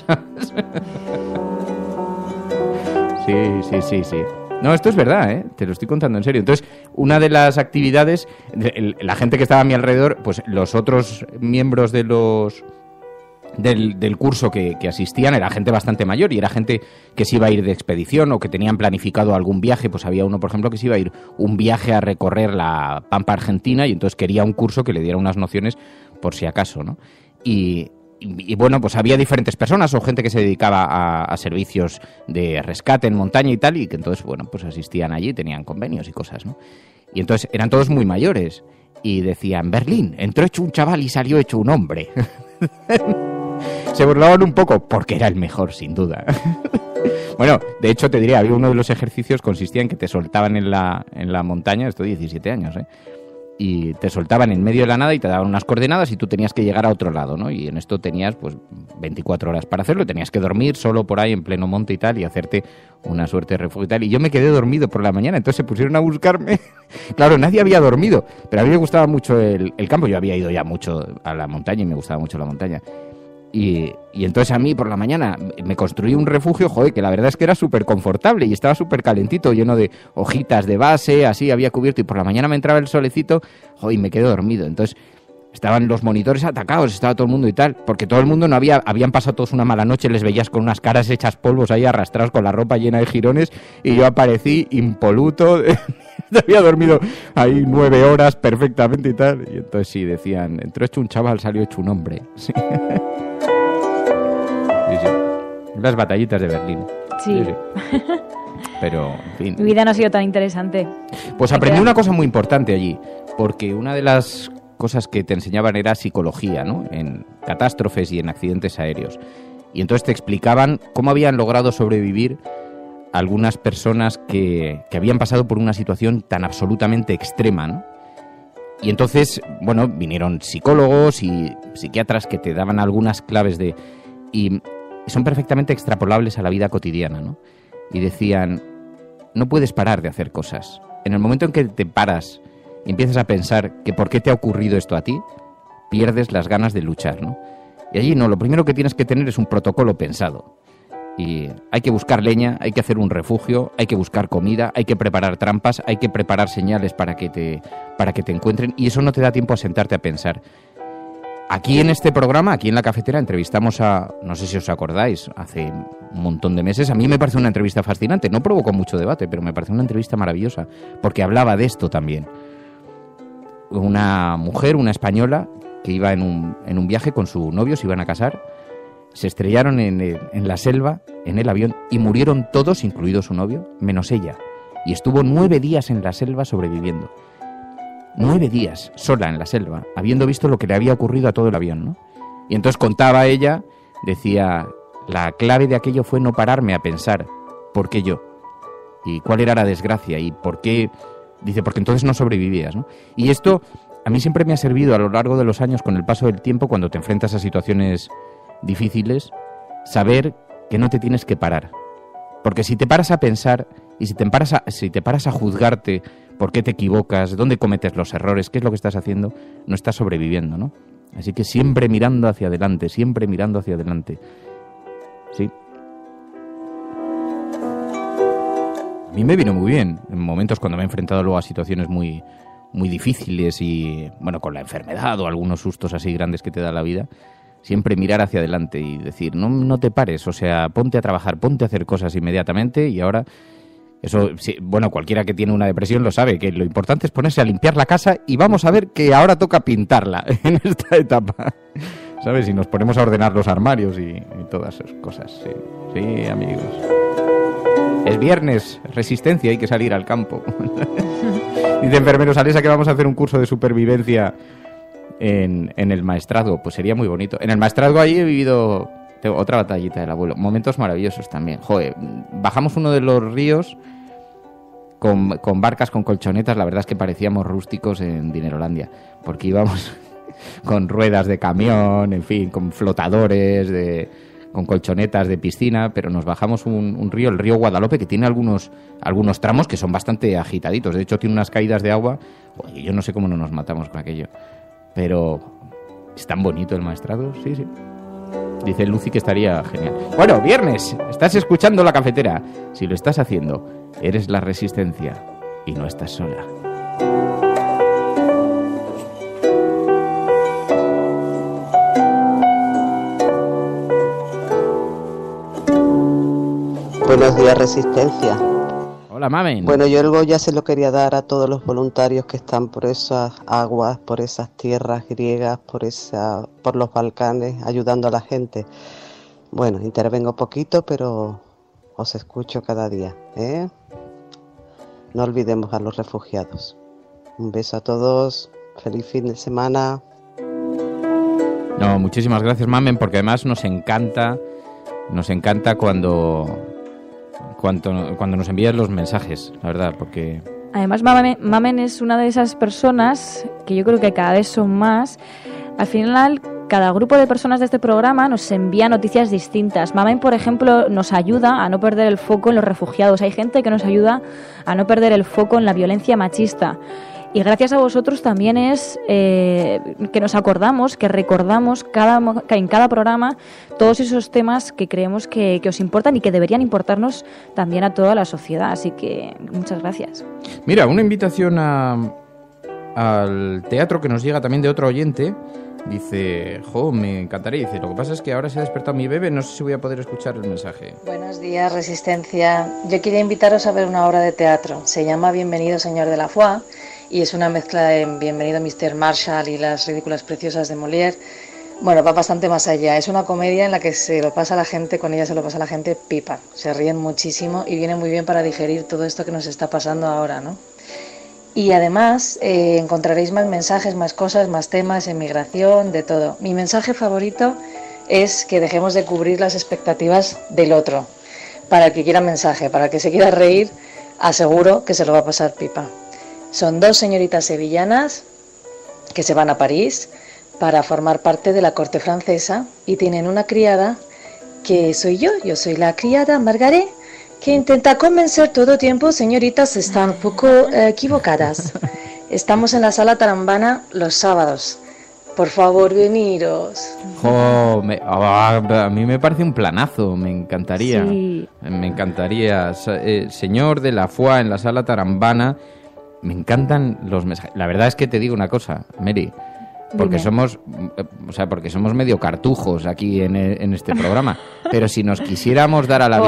Sí. No, esto es verdad, ¿eh? Te lo estoy contando en serio. Entonces, una de las actividades, la gente que estaba a mi alrededor, pues los otros miembros de del curso que asistían era gente bastante mayor, y era gente que se iba a ir de expedición o que tenían planificado algún viaje. Pues había uno, por ejemplo, que se iba a ir un viaje a recorrer la Pampa Argentina, y entonces quería un curso que le diera unas nociones por si acaso, ¿no? Y bueno, pues había diferentes personas o gente que se dedicaba a servicios de rescate en montaña y tal, y que entonces, bueno, pues asistían allí, tenían convenios y cosas, ¿no? Y entonces eran todos muy mayores y decían, Berlín, entró hecho un chaval y salió hecho un hombre. Se burlaban un poco porque era el mejor, sin duda. Bueno, de hecho te diría, había uno de los ejercicios consistía en que te soltaban en la montaña, esto 17 años, y te soltaban en medio de la nada y te daban unas coordenadas y tú tenías que llegar a otro lado, ¿no? Y en esto tenías pues 24 horas para hacerlo, tenías que dormir solo por ahí en pleno monte y tal, y hacerte una suerte de refugio y tal. Y yo me quedé dormido por la mañana, entonces se pusieron a buscarme. Claro, nadie había dormido, pero a mí me gustaba mucho el campo. Yo había ido ya mucho a la montaña y me gustaba mucho la montaña. Y entonces a mí por la mañana me construí un refugio, joder, que la verdad es que era súper confortable y estaba súper calentito, lleno de hojitas de base, así había cubierto, y por la mañana me entraba el solecito, joder, y me quedé dormido. Entonces estaban los monitores atacados, estaba todo el mundo y tal, porque todo el mundo habían pasado todos una mala noche, les veías con unas caras hechas polvos ahí arrastrados con la ropa llena de jirones, y yo aparecí impoluto, había dormido ahí 9 horas perfectamente y tal, y entonces sí, decían, entró hecho un chaval, salió hecho un hombre. Sí. Sí. Las batallitas de Berlín. Sí. Pero, en fin. Mi vida no ha sido tan interesante. Pues aprendí una cosa muy importante allí, porque una de las cosas que te enseñaban era psicología, ¿no? En catástrofes y en accidentes aéreos. Y entonces te explicaban cómo habían logrado sobrevivir algunas personas que habían pasado por una situación tan absolutamente extrema, ¿no? Y entonces, bueno, vinieron psicólogos y psiquiatras que te daban algunas claves y son perfectamente extrapolables a la vida cotidiana, ¿no? Y decían, no puedes parar de hacer cosas. En el momento en que te paras y empiezas a pensar que por qué te ha ocurrido esto a ti, pierdes las ganas de luchar, ¿no? Y allí no, lo primero que tienes que tener es un protocolo pensado. Y hay que buscar leña, hay que hacer un refugio, hay que buscar comida, hay que preparar trampas, hay que preparar señales para que te encuentren, y eso no te da tiempo a sentarte a pensar. Aquí en este programa, aquí en La Cafetera, entrevistamos a, no sé si os acordáis, hace un montón de meses, a mí me parece una entrevista fascinante, no provocó mucho debate, pero me parece una entrevista maravillosa, porque hablaba de esto también. Una mujer, una española, que iba en un viaje con su novio, se iban a casar, se estrellaron en la selva, en el avión, y murieron todos, incluido su novio, menos ella. Y estuvo 9 días en la selva sobreviviendo. 9 días sola en la selva, habiendo visto lo que le había ocurrido a todo el avión, ¿no? Y entonces contaba ella, decía, la clave de aquello fue no pararme a pensar, ¿por qué yo? ¿Y cuál era la desgracia? ¿Y por qué? Dice, porque entonces no sobrevivías, ¿no? Y esto a mí siempre me ha servido a lo largo de los años, con el paso del tiempo, cuando te enfrentas a situaciones difíciles, saber que no te tienes que parar. Porque si te paras a pensar y si te paras a juzgarte por qué te equivocas, dónde cometes los errores, qué es lo que estás haciendo, no estás sobreviviendo, ¿no? Así que siempre mirando hacia adelante, siempre mirando hacia adelante. Sí. A mí me vino muy bien en momentos cuando me he enfrentado luego a situaciones muy, muy difíciles y, bueno, con la enfermedad o algunos sustos así grandes que te da la vida. Siempre mirar hacia adelante y decir, no te pares, o sea, ponte a trabajar, ponte a hacer cosas inmediatamente. Y ahora, eso, sí, bueno, cualquiera que tiene una depresión lo sabe, que lo importante es ponerse a limpiar la casa y vamos a ver que ahora toca pintarla en esta etapa, ¿sabes? Y nos ponemos a ordenar los armarios y todas esas cosas, sí, sí, amigos. Es viernes, resistencia, hay que salir al campo. Dice enfermero Salesa que vamos a hacer un curso de supervivencia en el maestrazgo, pues sería muy bonito. En el maestrazgo ahí he vivido otra batallita del abuelo, momentos maravillosos también. Joder, bajamos uno de los ríos con barcas con colchonetas, la verdad es que parecíamos rústicos en Dinerolandia, porque íbamos con ruedas de camión, en fin, con flotadores, con colchonetas de piscina, pero nos bajamos un río, el río Guadalope, que tiene algunos tramos que son bastante agitaditos, de hecho tiene unas caídas de agua. Joder, yo no sé cómo no nos matamos con aquello. Pero es tan bonito el maestrazgo, sí, sí. Dice Lucy que estaría genial. Bueno, viernes, estás escuchando La Cafetera. Si lo estás haciendo, eres la resistencia y no estás sola. Buenos días, resistencia. Hola, mamen. Bueno, yo el Goya se lo quería dar a todos los voluntarios que están por esas aguas, por esas tierras griegas, por los Balcanes, ayudando a la gente. Bueno, intervengo poquito, pero os escucho cada día, ¿eh? No olvidemos a los refugiados. Un beso a todos, feliz fin de semana. No, muchísimas gracias, mamen, porque además nos encanta cuando nos envías los mensajes, la verdad, porque... Además, Mamen es una de esas personas que yo creo que cada vez son más. Al final, cada grupo de personas de este programa nos envía noticias distintas. Mamen, por ejemplo, nos ayuda a no perder el foco en los refugiados. Hay gente que nos ayuda a no perder el foco en la violencia machista. Y gracias a vosotros también es que nos acordamos, que recordamos en cada programa todos esos temas que creemos que os importan y que deberían importarnos también a toda la sociedad. Así que muchas gracias. Mira, una invitación al teatro que nos llega también de otro oyente. Dice, me encantaría. Dice, lo que pasa es que ahora se ha despertado mi bebé, no sé si voy a poder escuchar el mensaje. Buenos días, Resistencia. Yo quería invitaros a ver una obra de teatro. Se llama Bienvenido, señor de la Foix, y es una mezcla de Bienvenido, Mr. Marshall y Las ridículas preciosas de Molière. Bueno, va bastante más allá. Es una comedia en la que se lo pasa a la gente, con ella se lo pasa a la gente pipa. Se ríen muchísimo y viene muy bien para digerir todo esto que nos está pasando ahora, ¿no? Y además encontraréis más mensajes, más cosas, más temas, emigración, de todo. Mi mensaje favorito es que dejemos de cubrir las expectativas del otro. Para el que quiera mensaje, para el que se quiera reír, aseguro que se lo va a pasar pipa. Son 2 señoritas sevillanas que se van a París para formar parte de la corte francesa y tienen una criada que soy yo soy la criada Margaret, que intenta convencer todo tiempo. Señoritas, están un poco equivocadas. Estamos en la Sala Tarambana los sábados. Por favor, veniros. A mí me parece un planazo, me encantaría. Sí. Me encantaría. Señor de la Foix en la Sala Tarambana. Me encantan los mensajes. La verdad es que te digo una cosa, Mary. Porque somos medio cartujos aquí en este programa, pero si nos quisiéramos dar a la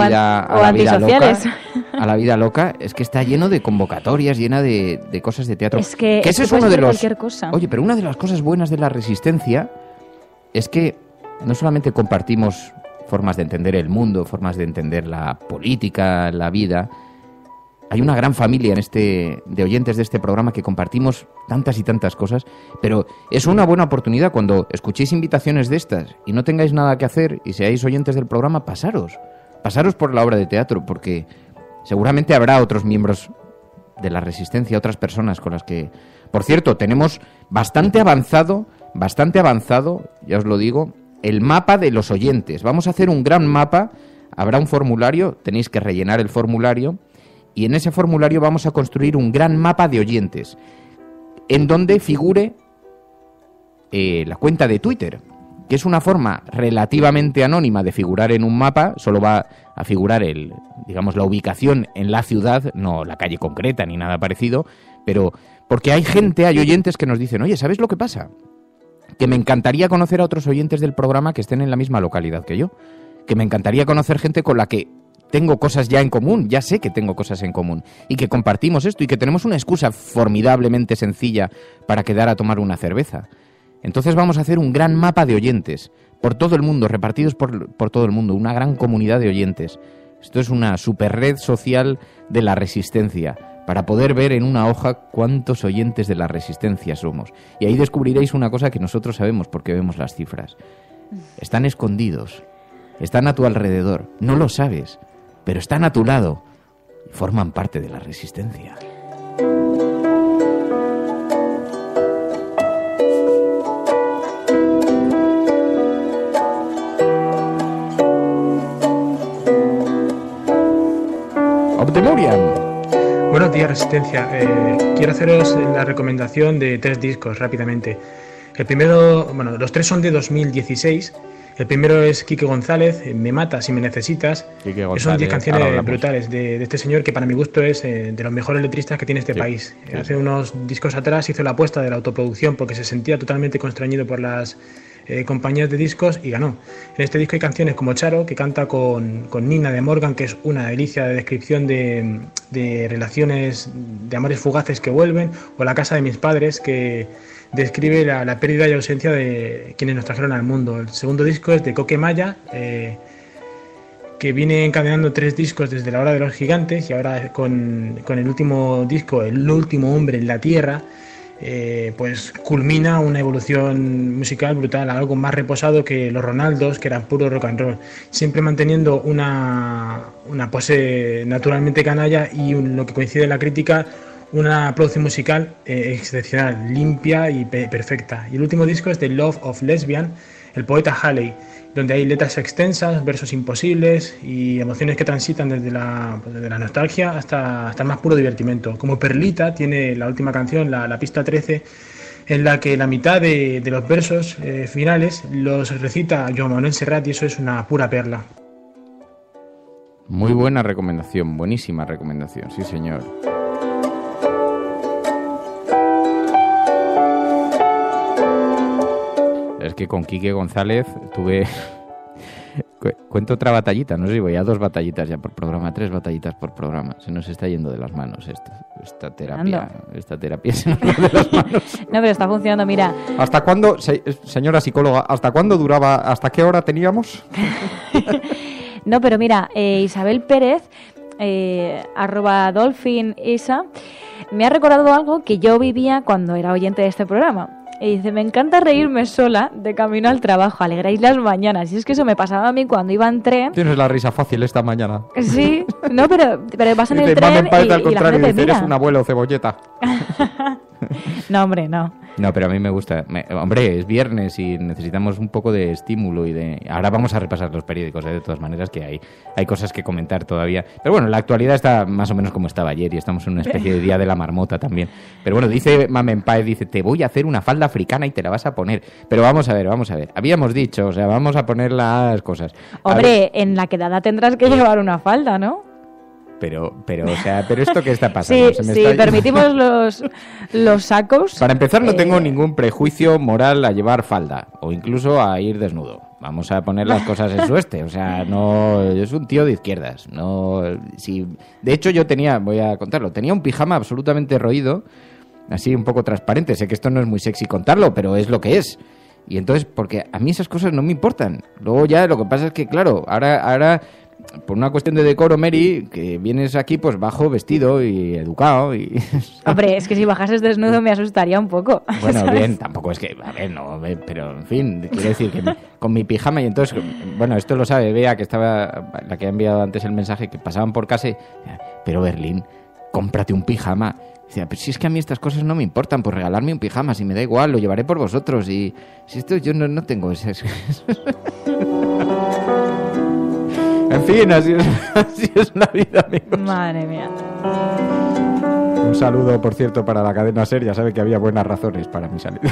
vida loca, es que está lleno de convocatorias, llena de cosas de teatro. Es que ese es uno de los cualquier cosa. Oye, pero una de las cosas buenas de la Resistencia es que no solamente compartimos formas de entender el mundo, formas de entender la política, la vida. Hay una gran familia de oyentes de este programa que compartimos tantas y tantas cosas, pero es una buena oportunidad cuando escuchéis invitaciones de estas y no tengáis nada que hacer y seáis oyentes del programa, pasaros por la obra de teatro, porque seguramente habrá otros miembros de la Resistencia, otras personas con las que... Por cierto, tenemos bastante avanzado, ya os lo digo, el mapa de los oyentes. Vamos a hacer un gran mapa, habrá un formulario, tenéis que rellenar el formulario, y en ese formulario vamos a construir un gran mapa de oyentes, en donde figure la cuenta de Twitter, que es una forma relativamente anónima de figurar en un mapa. Solo va a figurar la ubicación en la ciudad, no la calle concreta ni nada parecido, pero porque hay oyentes que nos dicen, oye, ¿sabes lo que pasa? Que me encantaría conocer a otros oyentes del programa que estén en la misma localidad que yo, que me encantaría conocer gente con la que tengo cosas ya en común, ya sé que tengo cosas en común y que compartimos esto y que tenemos una excusa formidablemente sencilla para quedar a tomar una cerveza. Entonces vamos a hacer un gran mapa de oyentes por todo el mundo, repartidos por todo el mundo, una gran comunidad de oyentes. Esto es una super red social de la Resistencia, para poder ver en una hoja cuántos oyentes de la Resistencia somos. Y ahí descubriréis una cosa que nosotros sabemos porque vemos las cifras. Están escondidos, están a tu alrededor, no lo sabes, pero están a tu lado y forman parte de la Resistencia. Buenos días, Resistencia. Quiero haceros la recomendación de 3 discos rápidamente. El primero, los 3 son de 2016. El primero es Quique González, Me Matas si me necesitas. Son 10 canciones brutales de este señor, que para mi gusto es de los mejores letristas que tiene este país. Hace unos discos atrás hizo la apuesta de la autoproducción porque se sentía totalmente constreñido por las compañías de discos y ganó. En este disco hay canciones como Charo, que canta con Nina de Morgan, que es una delicia de descripción de relaciones, de amores fugaces que vuelven, o La casa de mis padres, que describe la pérdida y ausencia de quienes nos trajeron al mundo. El segundo disco es de Coque Maya, que viene encadenando 3 discos desde La hora de los gigantes, y ahora con el último disco, El último hombre en la tierra, pues culmina una evolución musical brutal, algo más reposado que los Ronaldos, que eran puro rock and roll, siempre manteniendo una pose naturalmente canalla y lo que coincide en la crítica, una producción musical excepcional, limpia y perfecta. Y el último disco es The Love of Lesbian, El poeta Halley, donde hay letras extensas, versos imposibles y emociones que transitan desde la nostalgia hasta el más puro divertimento. Como Perlita tiene la última canción, la pista 13, en la que la mitad de los versos finales los recita Joan Manuel Serrat, y eso es una pura perla. Muy buena recomendación, buenísima recomendación, sí señor. Es que con Quique González tuve... Cuento otra batallita, no sé si voy a 2 batallitas ya por programa, 3 batallitas por programa. Se nos está yendo de las manos esta terapia. Esta terapia se nos va de las manos. No, pero está funcionando, mira. ¿Hasta cuándo, señora psicóloga, hasta cuándo duraba, hasta qué hora teníamos? No, pero mira, Isabel Pérez, @dolphinisa, me ha recordado algo que yo vivía cuando era oyente de este programa. Y dice, me encanta reírme sola de camino al trabajo, alegráis las mañanas. Y es que eso me pasaba a mí cuando iba en tren. Tienes la risa fácil esta mañana. Sí, no, pero vas en el tren al contrario, y la gente te mira. Eres un abuelo cebolleta. No, hombre, no. No, pero a mí me gusta. Hombre, es viernes y necesitamos un poco de estímulo y de... Ahora vamos a repasar los periódicos, de todas maneras, que hay cosas que comentar todavía. Pero bueno, la actualidad está más o menos como estaba ayer y estamos en una especie de día de la marmota también. Pero bueno, dice Mamen Páez, dice, te voy a hacer una falda africana y te la vas a poner. Pero vamos a ver. Habíamos dicho, o sea, vamos a poner las cosas. Hombre, en la quedada tendrás que llevar una falda, ¿no? Pero ¿esto qué está pasando? Sí, permitimos los sacos. Para empezar, no tengo ningún prejuicio moral a llevar falda o incluso a ir desnudo. Vamos a poner las cosas en su o sea, no, yo soy un tío de izquierdas. No, si, de hecho, yo voy a contarlo, tenía un pijama absolutamente roído, así un poco transparente. Sé que esto no es muy sexy contarlo, pero es lo que es. Y entonces, porque a mí esas cosas no me importan. Luego ya lo que pasa es que, claro, ahora por una cuestión de decoro, Mary, que vienes aquí pues bajo, vestido y educado y... Hombre, es que si bajases desnudo me asustaría un poco. Bueno, ¿sabes? Bien, tampoco es que... A ver, no, pero en fin, quiero decir que con mi pijama y entonces... Bueno, esto lo sabe Bea, que estaba... La que ha enviado antes el mensaje, que pasaban por casa y... Pero Berlín, cómprate un pijama. Decía, pero si es que a mí estas cosas no me importan, pues regalarme un pijama, si me da igual, lo llevaré por vosotros. Y si esto yo no tengo ese... En fin, así es la vida, amigos. Madre mía. Un saludo, por cierto, para la cadena SER. Ya sabe que había buenas razones para mi salida.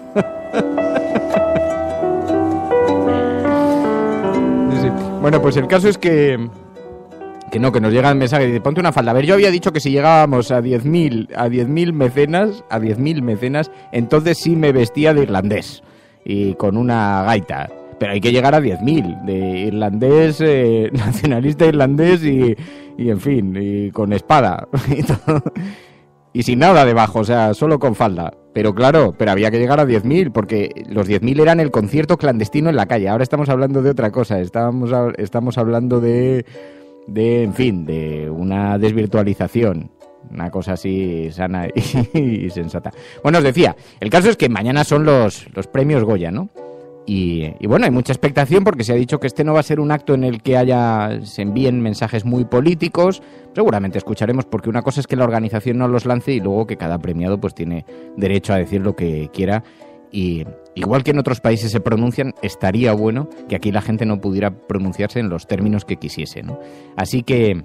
Sí. Bueno, pues el caso es que nos llega el mensaje y dice, ponte una falda. A ver, yo había dicho que si llegábamos a 10.000 mecenas, entonces sí me vestía de irlandés y con una gaita. Pero hay que llegar a 10.000 de irlandés, nacionalista irlandés y en fin, y con espada y todo. Y sin nada debajo, o sea, solo con falda. Pero claro, había que llegar a 10.000 porque los 10.000 eran el concierto clandestino en la calle. Ahora estamos hablando de otra cosa, estamos hablando de en fin, de una desvirtualización. Una cosa así sana y sensata. Bueno, os decía, el caso es que mañana son los premios Goya, ¿no? Y bueno, hay mucha expectación porque se ha dicho que este no va a ser un acto en el que se envíen mensajes muy políticos. Seguramente escucharemos, porque una cosa es que la organización no los lance y luego que cada premiado pues tiene derecho a decir lo que quiera. Y igual que en otros países se pronuncian, estaría bueno que aquí la gente no pudiera pronunciarse en los términos que quisiese, ¿no? Así que...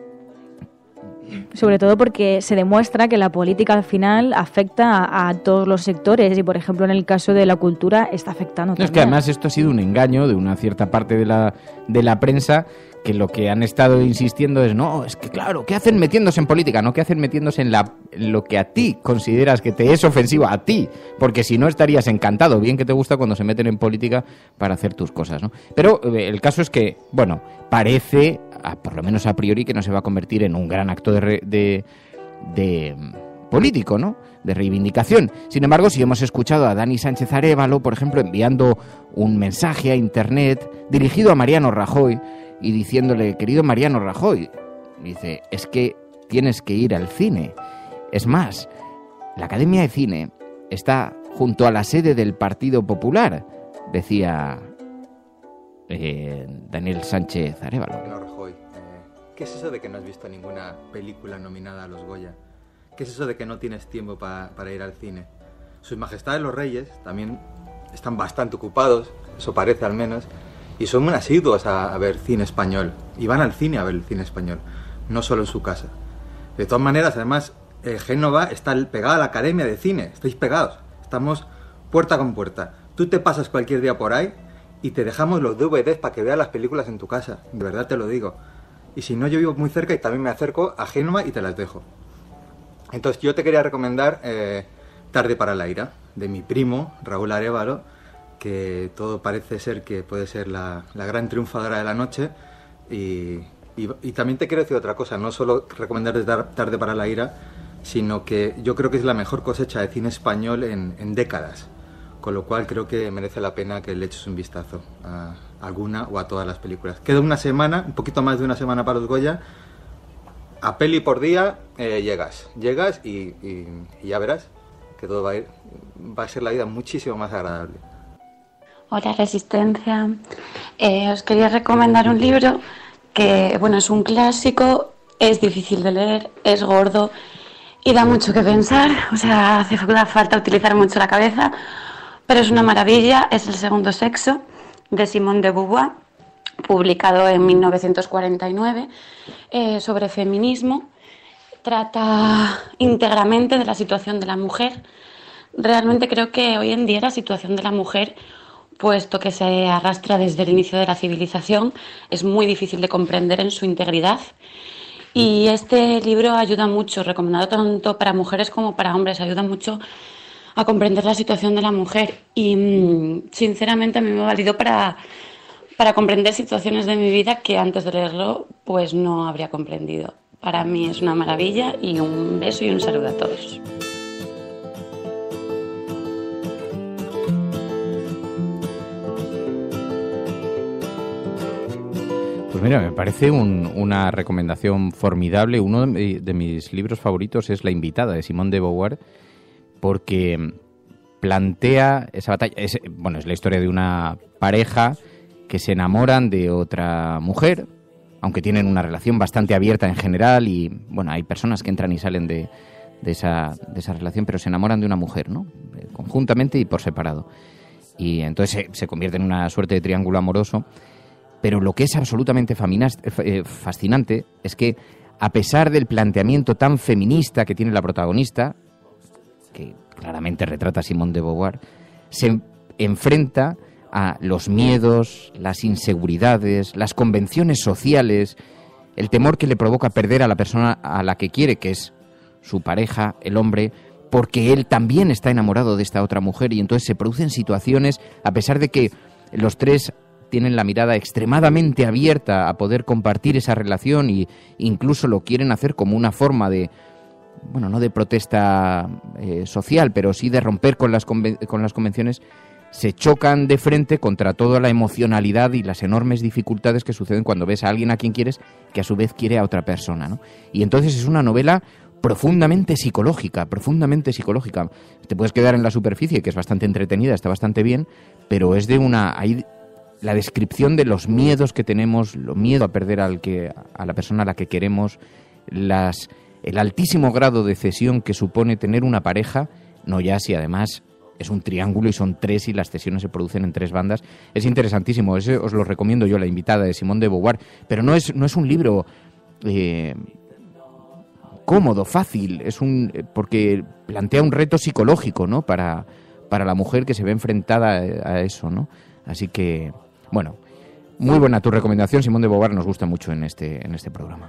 Sobre todo porque se demuestra que la política al final afecta a todos los sectores y, por ejemplo, en el caso de la cultura está afectando también. Es que además esto ha sido un engaño de una cierta parte de la prensa, que lo que han estado insistiendo es, no, es que claro, ¿qué hacen metiéndose en política? No, ¿qué hacen metiéndose en lo que a ti consideras que te es ofensivo a ti? Porque si no estarías encantado, bien que te gusta cuando se meten en política para hacer tus cosas, ¿no? Pero el caso es que, bueno, parece, por lo menos a priori, que no se va a convertir en un gran acto de político, ¿no? De reivindicación. Sin embargo, si hemos escuchado a Dani Sánchez Arévalo, por ejemplo, enviando un mensaje a Internet dirigido a Mariano Rajoy y diciéndole, querido Mariano Rajoy, dice, es que tienes que ir al cine. Es más, la Academia de Cine está junto a la sede del Partido Popular, decía Daniel Sánchez Arévalo. No, Rajoy, ¿qué es eso de que no has visto ninguna película nominada a los Goya? ¿Qué es eso de que no tienes tiempo para ir al cine? Sus Majestades los Reyes también están bastante ocupados eso parece al menos, y son muy asiduos a ver cine español, y van al cine a ver el cine español, no solo en su casa. De todas maneras, además, Génova está pegada a la Academia de Cine, estáis pegados, estamos puerta con puerta. Tú te pasas cualquier día por ahí y te dejamos los DVDs para que veas las películas en tu casa, de verdad te lo digo. Y si no, yo vivo muy cerca y también me acerco a Génova y te las dejo. Entonces yo te quería recomendar Tarde para la ira, de mi primo, Raúl Arévalo, que todo parece ser que puede ser la gran triunfadora de la noche. Y también te quiero decir otra cosa, no solo recomendarte Tarde para la ira, sino que yo creo que es la mejor cosecha de cine español en décadas. Con lo cual creo que merece la pena que le eches un vistazo a alguna o a todas las películas. Queda una semana, un poquito más de una semana para los Goya. A peli por día llegas y ya verás que todo va a ser la vida muchísimo más agradable. Hola Resistencia, os quería recomendar un libro que, bueno, es un clásico, es difícil de leer, es gordo y da mucho que pensar, o sea, hace falta utilizar mucho la cabeza, pero es una maravilla. Es El segundo sexo, de Simone de Beauvoir, publicado en 1949, sobre feminismo. Trata íntegramente de la situación de la mujer. Realmente creo que hoy en día la situación de la mujer, puesto que se arrastra desde el inicio de la civilización, es muy difícil de comprender en su integridad. Y este libro ayuda mucho, recomendado tanto para mujeres como para hombres, ayuda mucho a comprender la situación de la mujer. Y sinceramente a mí me ha valido para comprender situaciones de mi vida que antes de leerlo pues no habría comprendido. Para mí es una maravilla, y un beso y un saludo a todos. Pues mira, me parece una recomendación formidable. Uno de mis libros favoritos es La invitada, de Simone de Beauvoir, porque plantea esa batalla. Es la historia de una pareja que se enamoran de otra mujer, aunque tienen una relación bastante abierta en general, y bueno, hay personas que entran y salen de esa relación, pero se enamoran de una mujer, ¿no? Conjuntamente y por separado. Y entonces se convierte en una suerte de triángulo amoroso. Pero lo que es absolutamente fascinante es que, a pesar del planteamiento tan feminista que tiene la protagonista, que claramente retrata a Simone de Beauvoir, se enfrenta a los miedos, las inseguridades, las convenciones sociales, el temor que le provoca perder a la persona a la que quiere, que es su pareja, el hombre, porque él también está enamorado de esta otra mujer, y entonces se producen situaciones, a pesar de que los tres tienen la mirada extremadamente abierta a poder compartir esa relación, y incluso lo quieren hacer como una forma de, bueno, no de protesta social, pero sí de romper con las convenciones. Se chocan de frente contra toda la emocionalidad y las enormes dificultades que suceden cuando ves a alguien a quien quieres, que a su vez quiere a otra persona, ¿no? Y entonces es una novela profundamente psicológica. Te puedes quedar en la superficie, que es bastante entretenida, está bastante bien, pero es de la descripción de los miedos que tenemos, lo miedo a perder a la persona a la que queremos, el altísimo grado de cesión que supone tener una pareja, no ya si además es un triángulo y son tres y las cesiones se producen en tres bandas. Es interesantísimo, ese os lo recomiendo yo, La invitada, de Simone de Beauvoir, pero no es un libro cómodo, fácil, porque plantea un reto psicológico, ¿no? Para la mujer que se ve enfrentada a eso, ¿no? Así que, bueno, muy buena tu recomendación, Simone de Beauvoir, nos gusta mucho en este programa.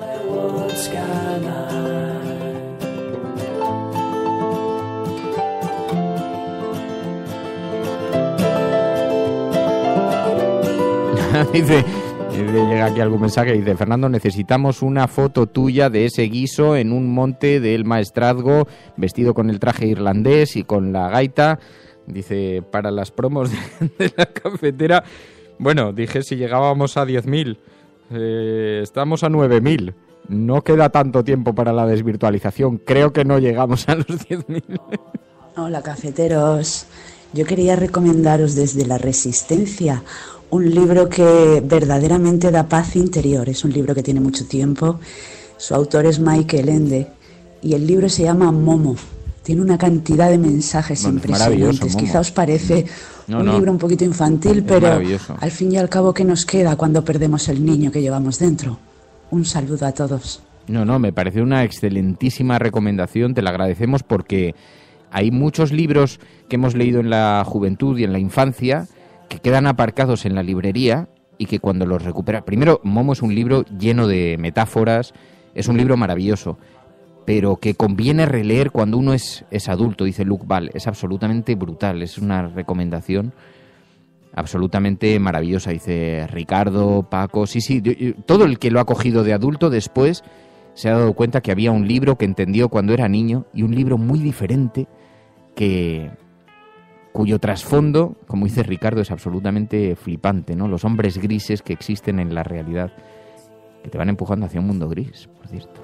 Llega aquí algún mensaje y dice: Fernando, necesitamos una foto tuya de ese guiso en un monte del Maestrazgo, vestido con el traje irlandés y con la gaita. Dice, para las promos de la cafetera. Bueno, dije si llegábamos a 10.000. Estamos a 9.000. No queda tanto tiempo para la desvirtualización. Creo que no llegamos a los 10.000. Hola, cafeteros. Yo quería recomendaros desde La Resistencia un libro que verdaderamente da paz interior. Es un libro que tiene mucho tiempo. Su autor es Michael Ende y el libro se llama Momo. Tiene una cantidad de mensajes impresionantes. Quizá os parece libro un poquito infantil, pero al fin y al cabo, ¿qué nos queda cuando perdemos el niño que llevamos dentro? Un saludo a todos. No, me parece una excelentísima recomendación, te la agradecemos porque hay muchos libros que hemos leído en la juventud y en la infancia que quedan aparcados en la librería y que cuando los recupera... Primero, Momo es un libro lleno de metáforas, es un libro maravilloso, pero que conviene releer cuando uno es adulto, dice Luc Val. Es absolutamente brutal, es una recomendación absolutamente maravillosa, dice Ricardo, Paco... Sí, todo el que lo ha cogido de adulto después se ha dado cuenta que había un libro que entendió cuando era niño y un libro muy diferente cuyo trasfondo, como dice Ricardo, es absolutamente flipante, ¿no? Los hombres grises que existen en la realidad, que te van empujando hacia un mundo gris, por cierto.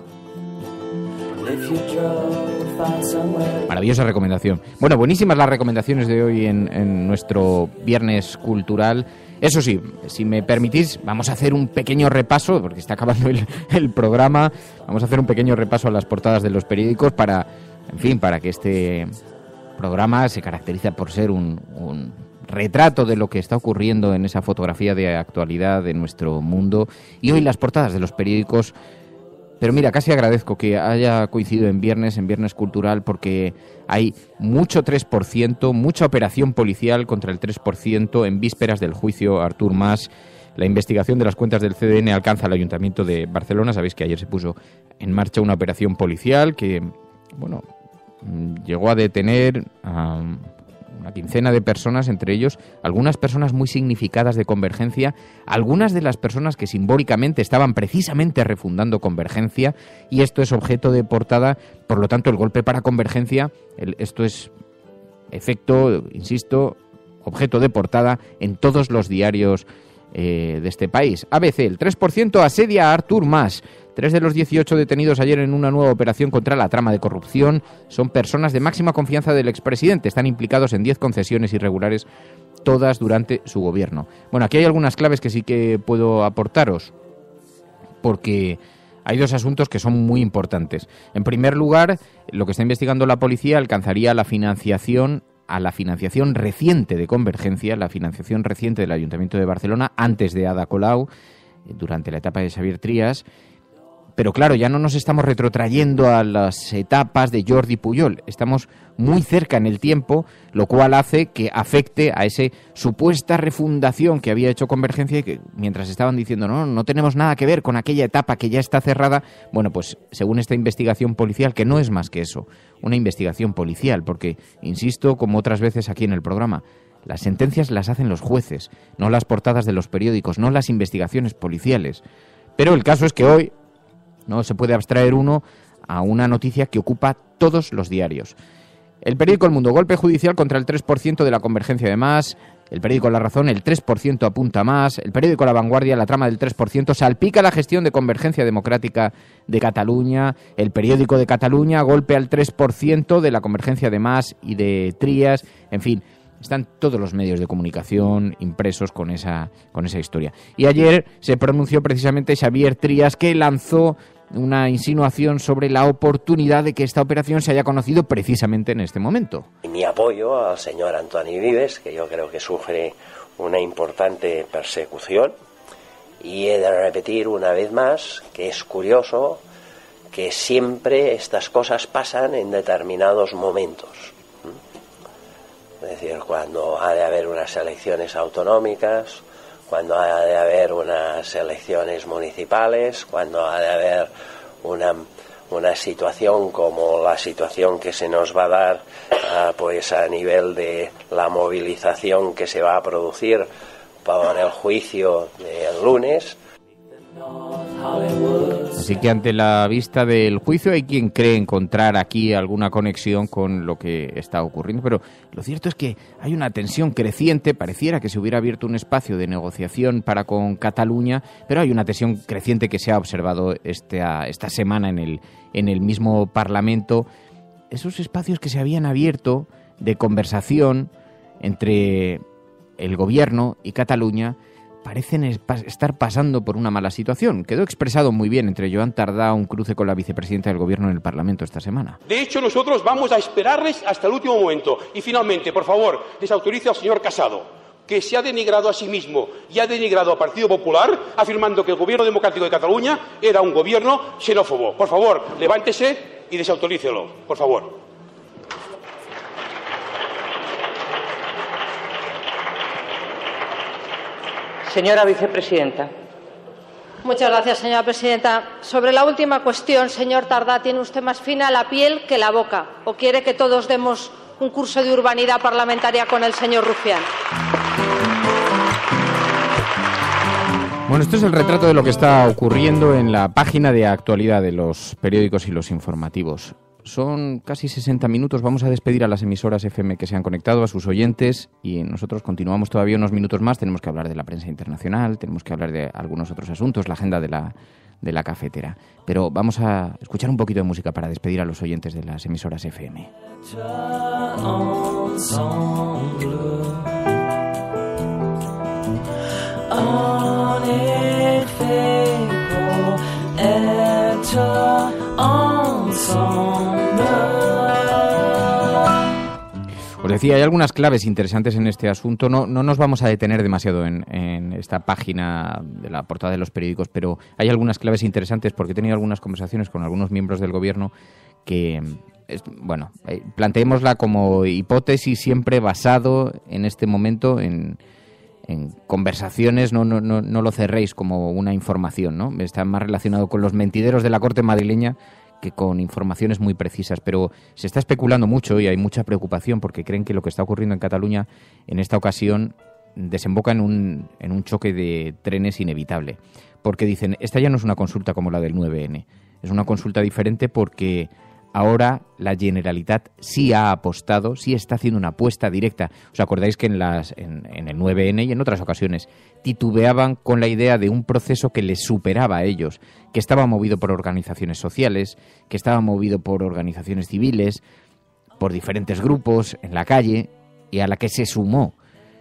Maravillosa recomendación. Bueno, buenísimas las recomendaciones de hoy en nuestro Viernes Cultural. Eso sí, si me permitís, vamos a hacer un pequeño repaso, porque está acabando el programa. Vamos a hacer un pequeño repaso a las portadas de los periódicos para que este programa se caracteriza por ser un retrato de lo que está ocurriendo en esa fotografía de actualidad de nuestro mundo. Y hoy las portadas de los periódicos... Pero mira, casi agradezco que haya coincidido en Viernes Cultural, porque hay mucho 3%, mucha operación policial contra el 3% en vísperas del juicio a Artur Mas. La investigación de las cuentas del CDN alcanza al Ayuntamiento de Barcelona. Sabéis que ayer se puso en marcha una operación policial que, llegó a detener a una quincena de personas, entre ellos algunas personas muy significadas de Convergencia, algunas de las personas que simbólicamente estaban precisamente refundando Convergencia, y esto es objeto de portada. Por lo tanto, el golpe para Convergencia, esto es efecto, insisto, objeto de portada en todos los diarios de este país. ABC, el 3% asedia a Artur Mas. 3 de los 18 detenidos ayer en una nueva operación contra la trama de corrupción son personas de máxima confianza del expresidente. Están implicados en 10 concesiones irregulares, todas durante su gobierno. Bueno, aquí hay algunas claves que sí que puedo aportaros, porque hay dos asuntos que son muy importantes. En primer lugar, lo que está investigando la policía alcanzaría a la financiación reciente de Convergencia, la financiación reciente del Ayuntamiento de Barcelona, antes de Ada Colau, durante la etapa de Xavier Trias. Pero claro, ya no nos estamos retrotrayendo a las etapas de Jordi Pujol, estamos muy cerca en el tiempo, lo cual hace que afecte a esa supuesta refundación que había hecho Convergencia, y que mientras estaban diciendo no tenemos nada que ver con aquella etapa que ya está cerrada, bueno, pues según esta investigación policial, que no es más que eso, una investigación policial, porque, insisto, como otras veces aquí en el programa, las sentencias las hacen los jueces, no las portadas de los periódicos, no las investigaciones policiales. Pero el caso es que hoy no se puede abstraer uno a una noticia que ocupa todos los diarios. El periódico El Mundo, golpe judicial contra el 3% de la Convergencia de Mas. El periódico La Razón, el 3% apunta más. El periódico La Vanguardia, la trama del 3% salpica la gestión de Convergencia Democrática de Cataluña. El periódico de Cataluña, golpe al 3% de la Convergencia de Mas y de Trias. En fin, están todos los medios de comunicación impresos con esa historia. Y ayer se pronunció precisamente Xavier Trias, que lanzó una insinuación sobre la oportunidad de que esta operación se haya conocido precisamente en este momento. Mi apoyo al señor Antoni Vives, que yo creo que sufre una importante persecución, y he de repetir una vez más que es curioso que siempre estas cosas pasan en determinados momentos. Es decir, cuando ha de haber unas elecciones autonómicas, cuando ha de haber unas elecciones municipales, cuando ha de haber una situación como la situación que se nos va a dar pues a nivel de la movilización que se va a producir por el juicio del lunes. Así que ante la vista del juicio hay quien cree encontrar aquí alguna conexión con lo que está ocurriendo, pero lo cierto es que hay una tensión creciente. Pareciera que se hubiera abierto un espacio de negociación para con Cataluña, pero hay una tensión creciente que se ha observado esta semana en el mismo Parlamento. Esos espacios que se habían abierto de conversación entre el gobierno y Cataluña parecen estar pasando por una mala situación. Quedó expresado muy bien entre Joan Tardá, un cruce con la vicepresidenta del Gobierno en el Parlamento esta semana. De hecho, nosotros vamos a esperarles hasta el último momento. Y finalmente, por favor, desautorice al señor Casado, que se ha denigrado a sí mismo y ha denigrado al Partido Popular, afirmando que el Gobierno Democrático de Cataluña era un gobierno xenófobo. Por favor, levántese y desautorícelo, por favor. Señora vicepresidenta. Muchas gracias, señora presidenta. Sobre la última cuestión, señor Tardá, tiene usted más fina la piel que la boca. ¿O quiere que todos demos un curso de urbanidad parlamentaria con el señor Rufián? Bueno, esto es el retrato de lo que está ocurriendo en la página de actualidad de los periódicos y los informativos. Son casi 60 minutos, vamos a despedir a las emisoras FM que se han conectado, a sus oyentes, y nosotros continuamos todavía unos minutos más. Tenemos que hablar de la prensa internacional, tenemos que hablar de algunos otros asuntos, la agenda de la cafetera. Pero vamos a escuchar un poquito de música para despedir a los oyentes de las emisoras FM. Os decía, hay algunas claves interesantes en este asunto. No nos vamos a detener demasiado en esta página de la portada de los periódicos, pero hay algunas claves interesantes porque he tenido algunas conversaciones con algunos miembros del gobierno que, bueno, planteémosla como hipótesis siempre basado en este momento en conversaciones, no lo cerréis como una información, ¿no? Está más relacionado con los mentideros de la corte madrileña que con informaciones muy precisas, pero se está especulando mucho y hay mucha preocupación porque creen que lo que está ocurriendo en Cataluña en esta ocasión desemboca en un choque de trenes inevitable, porque dicen, esta ya no es una consulta como la del 9N, es una consulta diferente porque ahora la Generalitat sí ha apostado, sí está haciendo una apuesta directa. ¿Os acordáis que en el 9N y en otras ocasiones titubeaban con la idea de un proceso que les superaba a ellos, que estaba movido por organizaciones sociales, que estaba movido por organizaciones civiles, por diferentes grupos en la calle, y a la que se sumó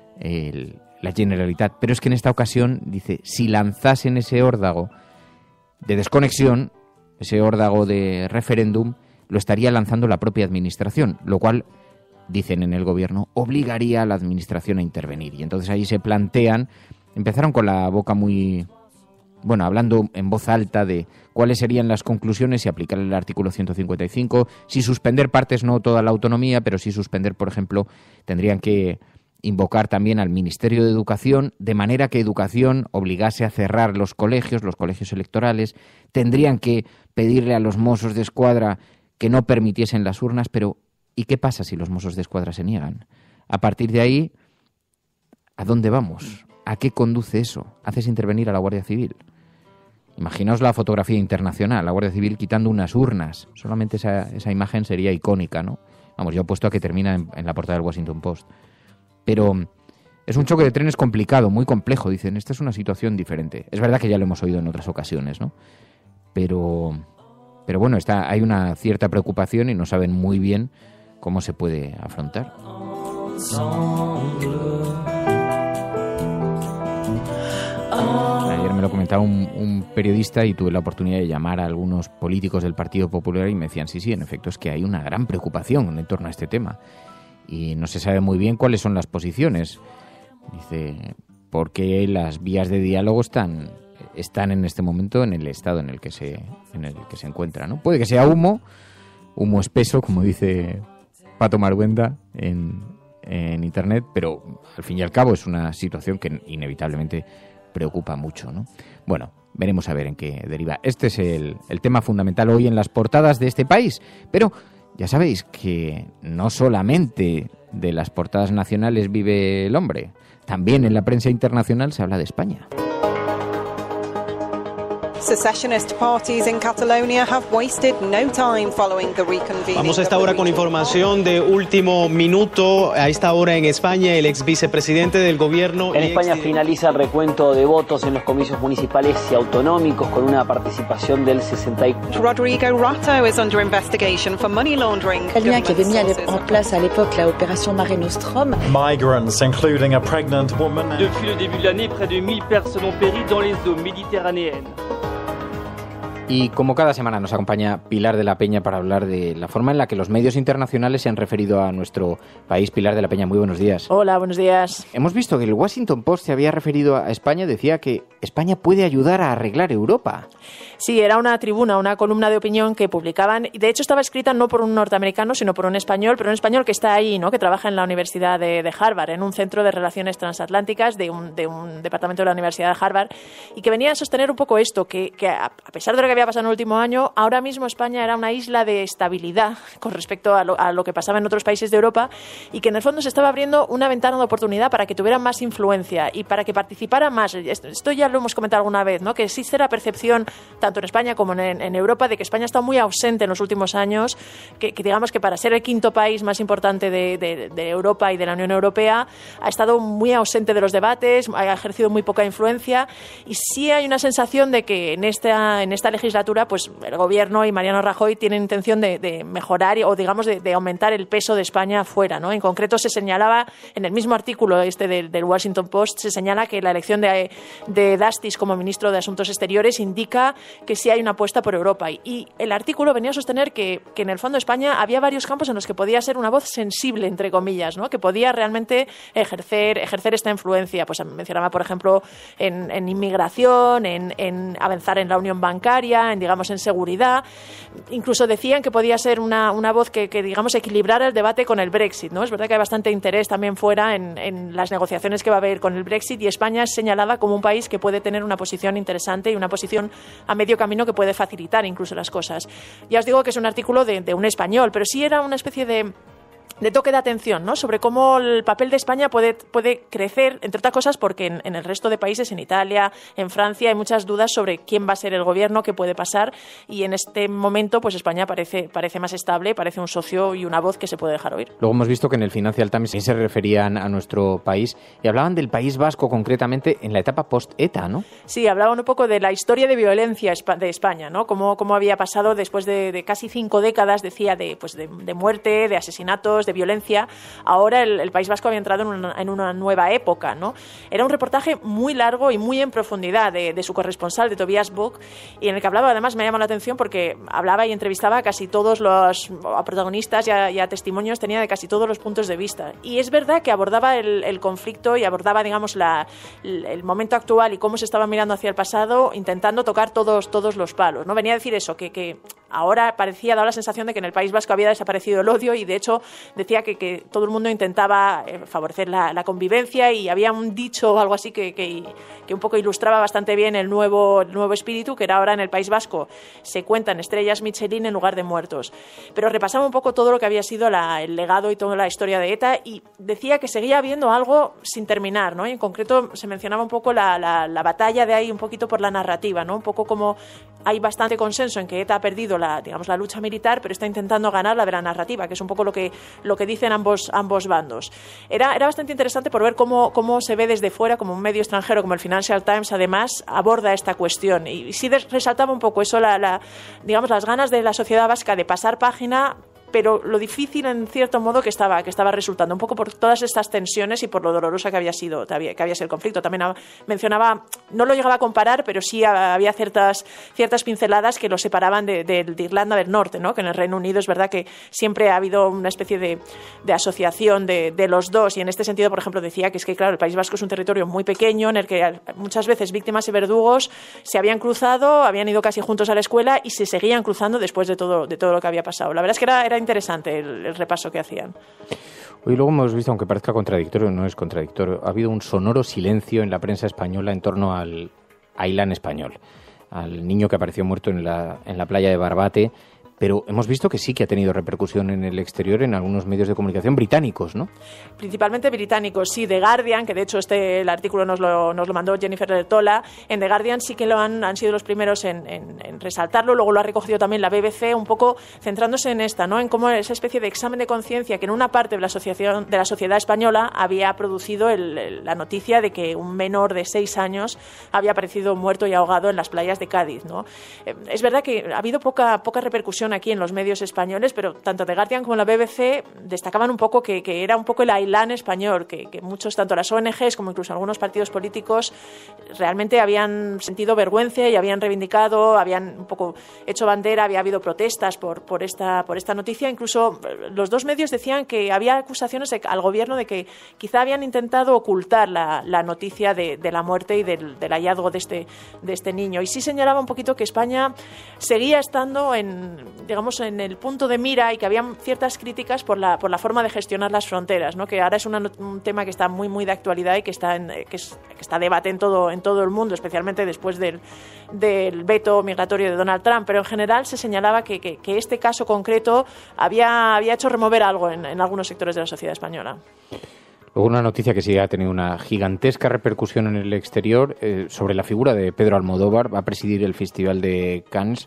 la Generalitat? Pero es que en esta ocasión, dice, si lanzasen ese órdago de desconexión, ese órdago de referéndum, lo estaría lanzando la propia administración, lo cual, dicen en el gobierno, obligaría a la administración a intervenir. Y entonces ahí se plantean, empezaron con la boca muy, bueno, hablando en voz alta de cuáles serían las conclusiones, si aplicar el artículo 155, si suspender partes, no toda la autonomía, pero si suspender, por ejemplo, tendrían que invocar también al Ministerio de Educación, de manera que Educación obligase a cerrar los colegios electorales, tendrían que pedirle a los Mossos de Escuadra que no permitiesen las urnas, pero ¿y qué pasa si los Mossos de Escuadra se niegan? A partir de ahí, ¿a dónde vamos? ¿A qué conduce eso? ¿Haces intervenir a la Guardia Civil? Imaginaos la fotografía internacional, la Guardia Civil quitando unas urnas. Solamente esa imagen sería icónica, ¿no? Vamos, yo apuesto a que termina en la portada del Washington Post. Pero es un choque de trenes complicado, muy complejo. Dicen, esta es una situación diferente. Es verdad que ya lo hemos oído en otras ocasiones, ¿no? Pero bueno, hay una cierta preocupación y no saben muy bien cómo se puede afrontar. Ayer me lo comentaba un periodista y tuve la oportunidad de llamar a algunos políticos del Partido Popular y me decían, sí, en efecto, es que hay una gran preocupación en torno a este tema y no se sabe muy bien cuáles son las posiciones. Dice, porque las vías de diálogo están en este momento en el estado en el que se encuentra, ¿no? Puede que sea humo espeso, como dice Pato Marguenda en internet, pero al fin y al cabo es una situación que inevitablemente preocupa mucho, ¿no? Bueno, veremos a ver en qué deriva. Este es el tema fundamental hoy en las portadas de este país, pero ya sabéis que no solamente de las portadas nacionales vive el hombre, también en la prensa internacional se habla de España. Secessionist parties in Catalonia have wasted no time following the reconvening. Vamos a esta hora con información de último minuto. A esta hora en España, el ex vicepresidente del gobierno... En España finaliza el recuento de votos en los comicios municipales y autonómicos con una participación del 64%. Rodrigo Rato is under investigation for money laundering. El lien qui avait mis en place à l'époque la opération Mare Nostrum. Migrants, including a pregnant woman. Depuis le début de l'année, près de 1000 personnes ont péri dans les eaux méditerranéennes. Y como cada semana nos acompaña Pilar de la Peña para hablar de la forma en la que los medios internacionales se han referido a nuestro país. Pilar de la Peña, muy buenos días. Hola, buenos días. Hemos visto que el Washington Post se había referido a España, decía que España puede ayudar a arreglar Europa. Sí, era una tribuna, una columna de opinión que publicaban. De hecho, estaba escrita no por un norteamericano, sino por un español, pero un español que está ahí, ¿no? Que trabaja en la Universidad de Harvard, en un centro de relaciones transatlánticas de un departamento de la Universidad de Harvard, y que venía a sostener un poco esto, que a pesar de lo que había pasado en el último año, ahora mismo España era una isla de estabilidad con respecto a lo que pasaba en otros países de Europa, y que en el fondo se estaba abriendo una ventana de oportunidad para que tuvieran más influencia y para que participara más. Esto ya lo hemos comentado alguna vez, ¿no? Que existe la percepción, tanto en España como en Europa, de que España está muy ausente en los últimos años, que digamos que para ser el quinto país más importante de Europa y de la Unión Europea, ha estado muy ausente de los debates, ha ejercido muy poca influencia, y sí hay una sensación de que en esta legislatura pues el Gobierno y Mariano Rajoy tienen intención de mejorar o digamos de aumentar el peso de España fuera, ¿no? En concreto se señalaba en el mismo artículo del Washington Post, se señala que la elección de Dastis como ministro de Asuntos Exteriores indica que sí hay una apuesta por Europa, y el artículo venía a sostener que en el fondo España había varios campos en los que podía ser una voz sensible, entre comillas, ¿no? Que podía realmente ejercer esta influencia. Pues mencionaba, por ejemplo, en inmigración, en avanzar en la unión bancaria, en seguridad. Incluso decían que podía ser una voz que digamos equilibrara el debate con el Brexit, ¿no? Es verdad que hay bastante interés también fuera en las negociaciones que va a haber con el Brexit, y España es señalada como un país que puede tener una posición interesante y una posición a medio camino que puede facilitar incluso las cosas. Ya os digo que es un artículo de un español, pero sí era una especie de toque de atención, ¿no? Sobre cómo el papel de España puede crecer, entre otras cosas porque en el resto de países, en Italia, en Francia, hay muchas dudas sobre quién va a ser el gobierno, qué puede pasar, y en este momento pues España parece más estable, parece un socio y una voz que se puede dejar oír. Luego hemos visto que en el Financial Times se referían a nuestro país y hablaban del País Vasco concretamente en la etapa post-ETA, ¿no? Sí, hablaban un poco de la historia de violencia de España, ¿no? Cómo había pasado después de casi 5 décadas, decía, de muerte, de asesinatos, de violencia. Ahora el País Vasco había entrado en una nueva época, ¿no? Era un reportaje muy largo y muy en profundidad de su corresponsal, de Tobias Buck, y en el que hablaba, además me llamó la atención porque hablaba y entrevistaba a casi todos los protagonistas y a testimonios, tenía de casi todos los puntos de vista. Y es verdad que abordaba el conflicto y abordaba, digamos, el momento actual y cómo se estaba mirando hacia el pasado, intentando tocar todos los palos, ¿no? Venía a decir eso, que ahora daba la sensación de que en el País Vasco había desaparecido el odio, y de hecho decía que todo el mundo intentaba favorecer la convivencia, y había un dicho o algo así que un poco ilustraba bastante bien el nuevo espíritu, que era ahora en el País Vasco se cuentan estrellas Michelin en lugar de muertos. Pero repasaba un poco todo lo que había sido el legado y toda la historia de ETA, y decía que seguía habiendo algo sin terminar, ¿no? Y en concreto se mencionaba un poco la batalla de ahí, un poquito por la narrativa, ¿no? Un poco como hay bastante consenso en que ETA ha perdido la lucha militar, pero está intentando ganar la de la narrativa, que es un poco lo que dicen ambos bandos. Era bastante interesante por ver cómo se ve desde fuera, como un medio extranjero como el Financial Times, además, aborda esta cuestión. Y sí resaltaba un poco eso, digamos, las ganas de la sociedad vasca de pasar página, pero lo difícil en cierto modo que estaba resultando, un poco por todas estas tensiones y por lo dolorosa que había sido el conflicto. También mencionaba, no lo llegaba a comparar, pero sí había ciertas pinceladas que lo separaban de Irlanda del Norte, ¿no? Que en el Reino Unido es verdad que siempre ha habido una especie de asociación de los dos, y en este sentido, por ejemplo, decía que es que, claro, el País Vasco es un territorio muy pequeño en el que muchas veces víctimas y verdugos se habían cruzado, habían ido casi juntos a la escuela y se seguían cruzando después de todo lo que había pasado. La verdad es que era interesante el repaso que hacían. Hoy luego hemos visto, aunque parezca contradictorio, no es contradictorio, ha habido un sonoro silencio en la prensa española en torno a Aylán Español, al niño que apareció muerto en la playa de Barbate, pero hemos visto que sí que ha tenido repercusión en el exterior en algunos medios de comunicación británicos, ¿no? Principalmente británicos, sí. The Guardian, que de hecho el artículo nos lo mandó Jennifer Tola, en The Guardian sí que han sido los primeros en resaltarlo, luego lo ha recogido también la BBC, un poco centrándose en esta, ¿no? En cómo esa especie de examen de conciencia que en una parte de la sociedad española había producido la noticia de que un menor de 6 años había aparecido muerto y ahogado en las playas de Cádiz, ¿no? Es verdad que ha habido poca repercusión aquí en los medios españoles, pero tanto The Guardian como la BBC destacaban un poco que era un poco el Ailán español, que muchos, tanto las ONGs como incluso algunos partidos políticos, realmente habían sentido vergüenza y habían reivindicado, habían un poco hecho bandera, había habido protestas por esta noticia. Incluso los dos medios decían que había acusaciones al gobierno de que quizá habían intentado ocultar la noticia de la muerte y del hallazgo de este niño. Y sí señalaba un poquito que España seguía estando en el punto de mira y que había ciertas críticas por la forma de gestionar las fronteras, ¿no? Que ahora es un tema que está muy, muy de actualidad y que está a debate en todo el mundo, especialmente después del veto migratorio de Donald Trump. Pero en general se señalaba que este caso concreto había hecho remover algo en algunos sectores de la sociedad española. Luego una noticia que sí ha tenido una gigantesca repercusión en el exterior sobre la figura de Pedro Almodóvar. Va a presidir el Festival de Cannes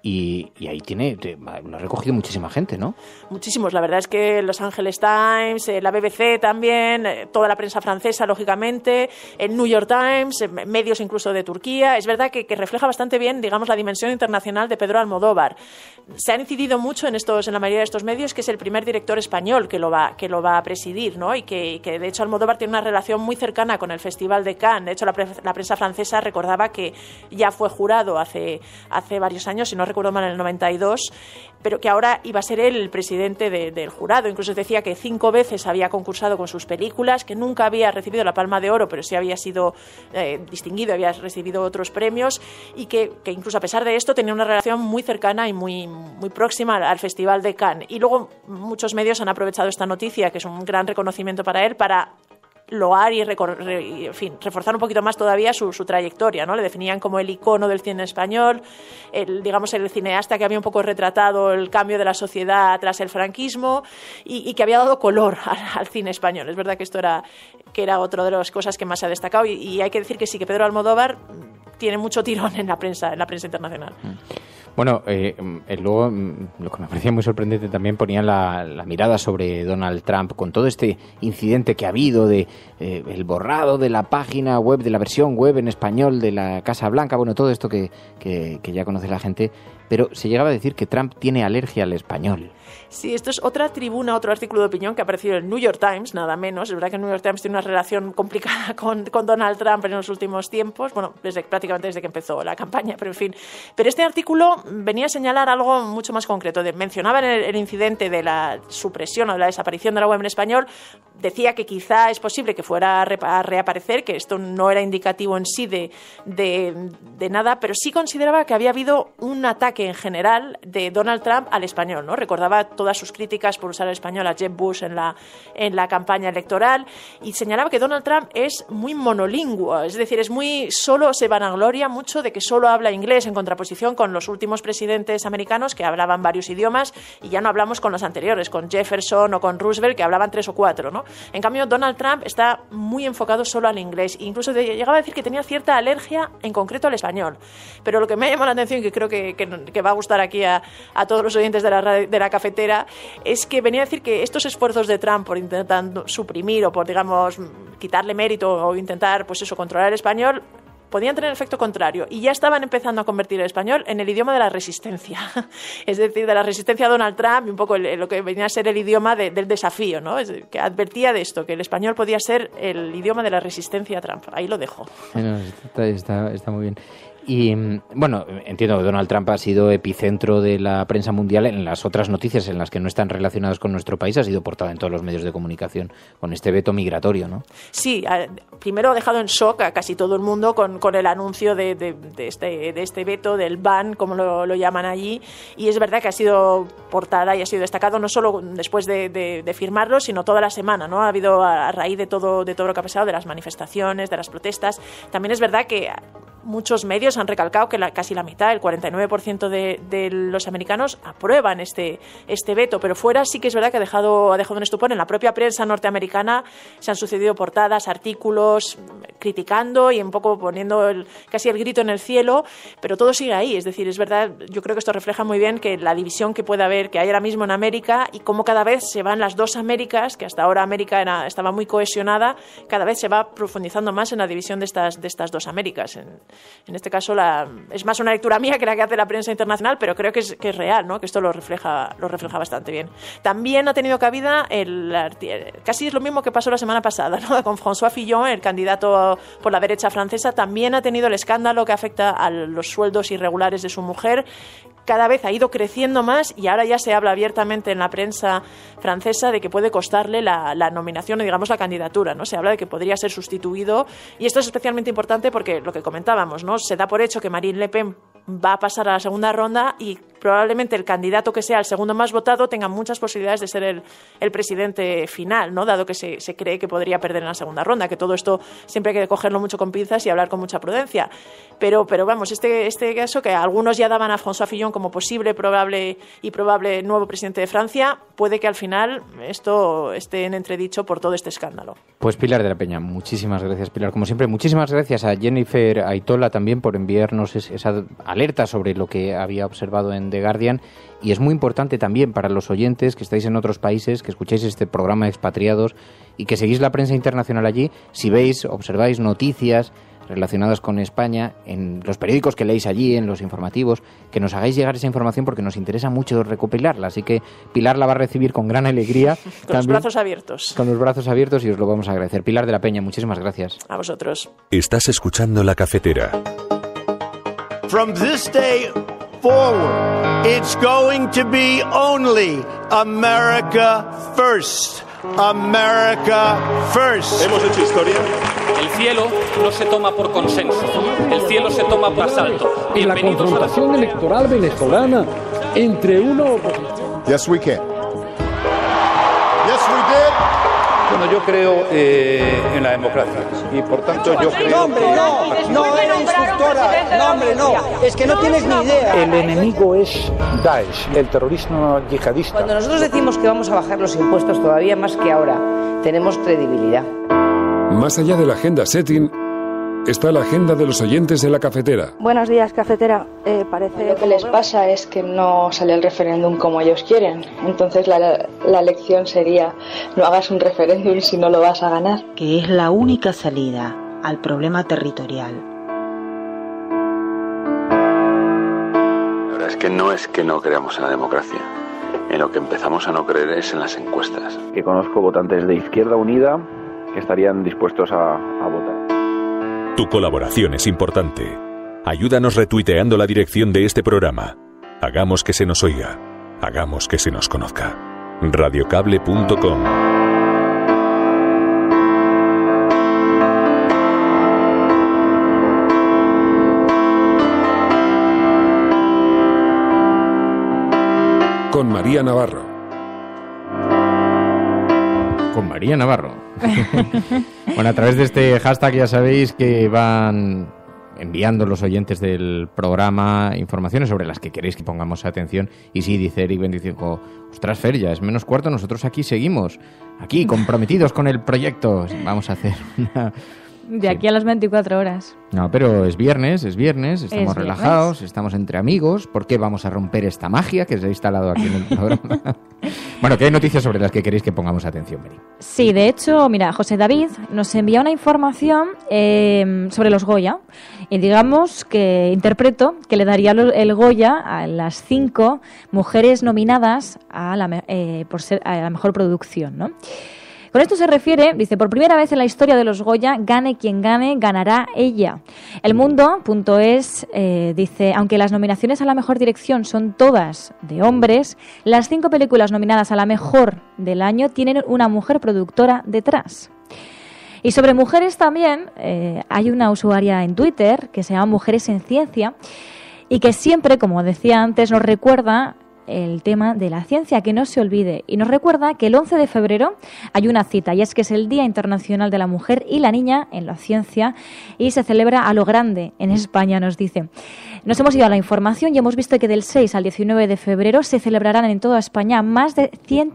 y ahí lo ha recogido muchísima gente, ¿no? Muchísimos. La verdad es que Los Angeles Times, la BBC también, toda la prensa francesa, lógicamente, el New York Times, medios incluso de Turquía. Es verdad que refleja bastante bien, digamos, la dimensión internacional de Pedro Almodóvar. Se ha incidido mucho en la mayoría de estos medios que es el primer director español que lo va a presidir, ¿no? Y que de hecho Almodóvar tiene una relación muy cercana con el Festival de Cannes. De hecho, la prensa francesa recordaba que ya fue jurado hace varios años, si no recuerdo mal, en el 92, pero que ahora iba a ser él el presidente del jurado. Incluso decía que 5 veces había concursado con sus películas, que nunca había recibido la Palma de Oro, pero sí había sido distinguido, había recibido otros premios, y que incluso a pesar de esto tenía una relación muy cercana y muy, muy próxima al Festival de Cannes. Y luego muchos medios han aprovechado esta noticia, que es un gran reconocimiento para él, para loar y reforzar un poquito más todavía su trayectoria, ¿no? Le definían como el icono del cine español, el cineasta que había un poco retratado el cambio de la sociedad tras el franquismo y que había dado color al cine español. Es verdad que esto era otra de las cosas que más se ha destacado y hay que decir que sí, que Pedro Almodóvar tiene mucho tirón en la prensa internacional. Bueno, luego lo que me parecía muy sorprendente también ponían la mirada sobre Donald Trump con todo este incidente que ha habido de el borrado de la página web, de la versión web en español de la Casa Blanca, bueno, todo esto que ya conoce la gente, pero se llegaba a decir que Trump tiene alergia al español. Sí, esto es otra tribuna, otro artículo de opinión que ha aparecido en el New York Times, nada menos. Es verdad que el New York Times tiene una relación complicada con Donald Trump en los últimos tiempos, bueno, prácticamente desde que empezó la campaña, pero en fin. Pero este artículo venía a señalar algo mucho más concreto. Mencionaba el incidente de la supresión o de la desaparición de la web en español, decía que quizá es posible que fuera a reaparecer, que esto no era indicativo en sí de nada, pero sí consideraba que había habido un ataque en general de Donald Trump al español, ¿no? Recordaba todas sus críticas por usar el español a Jeb Bush en la campaña electoral y señalaba que Donald Trump es muy monolingüe, es decir, solo se vanagloria mucho de que solo habla inglés en contraposición con los últimos presidentes americanos que hablaban varios idiomas y ya no hablamos con los anteriores, con Jefferson o con Roosevelt que hablaban 3 o 4, ¿no? En cambio, Donald Trump está muy enfocado solo al inglés e incluso llegaba a decir que tenía cierta alergia en concreto al español. Pero lo que me ha llamado la atención y que creo que va a gustar aquí a todos los oyentes de la cafetera es que venía a decir que estos esfuerzos de Trump por intentar suprimir o por, digamos, quitarle mérito o intentar, pues eso, controlar el español, podían tener efecto contrario y ya estaban empezando a convertir el español en el idioma de la resistencia, es decir, de la resistencia a Donald Trump y un poco lo que venía a ser el idioma del desafío, ¿no? Que advertía de esto, que el español podía ser el idioma de la resistencia a Trump. Ahí lo dejo. Bueno, está muy bien. Y bueno, entiendo que Donald Trump ha sido epicentro de la prensa mundial en las otras noticias en las que no están relacionadas con nuestro país, ha sido portada en todos los medios de comunicación con este veto migratorio, ¿no? Sí, primero ha dejado en shock a casi todo el mundo con el anuncio de este veto, del ban, como lo llaman allí, y es verdad que ha sido portada y ha sido destacado no solo después de firmarlo, sino toda la semana, ¿no? Ha habido a raíz de todo lo que ha pasado, de las manifestaciones, de las protestas. También es verdad que muchos medios han recalcado que casi la mitad, el 49% de los americanos aprueban este veto, pero fuera sí que es verdad que ha dejado un estupor. En la propia prensa norteamericana se han sucedido portadas, artículos criticando y un poco poniendo casi el grito en el cielo, pero todo sigue ahí. Es decir, es verdad, yo creo que esto refleja muy bien que la división que puede haber, que hay ahora mismo en América, y cómo cada vez se van las dos Américas, que hasta ahora América estaba muy cohesionada, cada vez se va profundizando más en la división de estas dos Américas. En este caso es más una lectura mía que la que hace la prensa internacional, pero creo que es real, ¿no? Que esto lo refleja bastante bien. También ha tenido cabida casi es lo mismo que pasó la semana pasada, ¿no? Con François Fillon, el candidato por la derecha francesa, también ha tenido el escándalo que afecta a los sueldos irregulares de su mujer. Cada vez ha ido creciendo más y ahora ya se habla abiertamente en la prensa francesa de que puede costarle la nominación o, digamos, la candidatura, ¿no? Se habla de que podría ser sustituido, y esto es especialmente importante porque lo que comentábamos, ¿no? Se da por hecho que Marine Le Pen va a pasar a la segunda ronda y probablemente el candidato que sea el segundo más votado tenga muchas posibilidades de ser el presidente final, ¿no? Dado que se cree que podría perder en la segunda ronda, que todo esto siempre hay que cogerlo mucho con pinzas y hablar con mucha prudencia. Pero vamos, este caso que algunos ya daban a François Fillon como posible, probable nuevo presidente de Francia, puede que al final esto esté en entredicho por todo este escándalo. Pues Pilar de la Peña, muchísimas gracias, Pilar, como siempre. Muchísimas gracias a Jennifer Aitola también por enviarnos esa alerta sobre lo que había observado en The Guardian, y es muy importante también para los oyentes que estáis en otros países, que escucháis este programa de Expatriados y que seguís la prensa internacional allí, si observáis noticias relacionadas con España en los periódicos que leéis allí, en los informativos, que nos hagáis llegar esa información porque nos interesa mucho recopilarla. Así que Pilar la va a recibir con gran alegría. Con los brazos abiertos. Con los brazos abiertos, y os lo vamos a agradecer. Pilar de la Peña, muchísimas gracias. A vosotros. Estás escuchando La Cafetera. From this day forward, it's going to be only America first. America first. Hemos hecho historia. El cielo no se toma por consenso, el cielo se toma por asalto. Y la confrontación electoral venezolana entre una oposición. Yes, we can. Yes, we did. Bueno, yo creo en la democracia y por tanto yo creo... No, hombre, no eres instructora, no, hombre, no, es que no tienes ni idea. El enemigo es Daesh, el terrorismo yihadista. Cuando nosotros decimos que vamos a bajar los impuestos todavía más que ahora, tenemos credibilidad. Más allá de la agenda setting, está la agenda de los oyentes de La Cafetera. Buenos días, cafetera. Parece lo que les pasa es que no sale el referéndum como ellos quieren. Entonces la lección sería: no hagas un referéndum si no lo vas a ganar. Que es la única salida al problema territorial. La verdad es que no creamos en la democracia. En lo que empezamos a no creer es en las encuestas. Que conozco votantes de Izquierda Unida que estarían dispuestos a votar. Tu colaboración es importante. Ayúdanos retuiteando la dirección de este programa. Hagamos que se nos oiga. Hagamos que se nos conozca. Radiocable.com. Con María Navarro. Con María Navarro. Bueno, a través de este hashtag ya sabéis que van enviando los oyentes del programa informaciones sobre las que queréis que pongamos atención. Y sí, dice Eric 25, ostras, Fer, ya es menos cuarto, nosotros aquí seguimos, aquí comprometidos con el proyecto. Vamos a hacer una... De aquí a las 24 horas. No, pero es viernes, estamos relajados, estamos entre amigos. ¿Por qué vamos a romper esta magia que se ha instalado aquí en el programa? Bueno, ¿qué hay noticias sobre las que queréis que pongamos atención, Mary? Sí, de hecho, mira, José David nos envía una información sobre los Goya. Y digamos que interpreto que le daría el Goya a las 5 mujeres nominadas por ser a la mejor producción, ¿no? Con esto se refiere, dice, por primera vez en la historia de los Goya, gane quien gane, ganará ella. El Mundo.es dice, aunque las nominaciones a la mejor dirección son todas de hombres, las 5 películas nominadas a la mejor del año tienen una mujer productora detrás. Y sobre mujeres también, hay una usuaria en Twitter que se llama Mujeres en Ciencia y que siempre, como decía antes, nos recuerda el tema de la ciencia, que no se olvide. Y nos recuerda que el 11 de febrero hay una cita, y es que es el Día Internacional de la Mujer y la Niña en la Ciencia, y se celebra a lo grande en España, nos dice. Nos hemos ido a la información y hemos visto que del 6 al 19 de febrero se celebrarán en toda España más de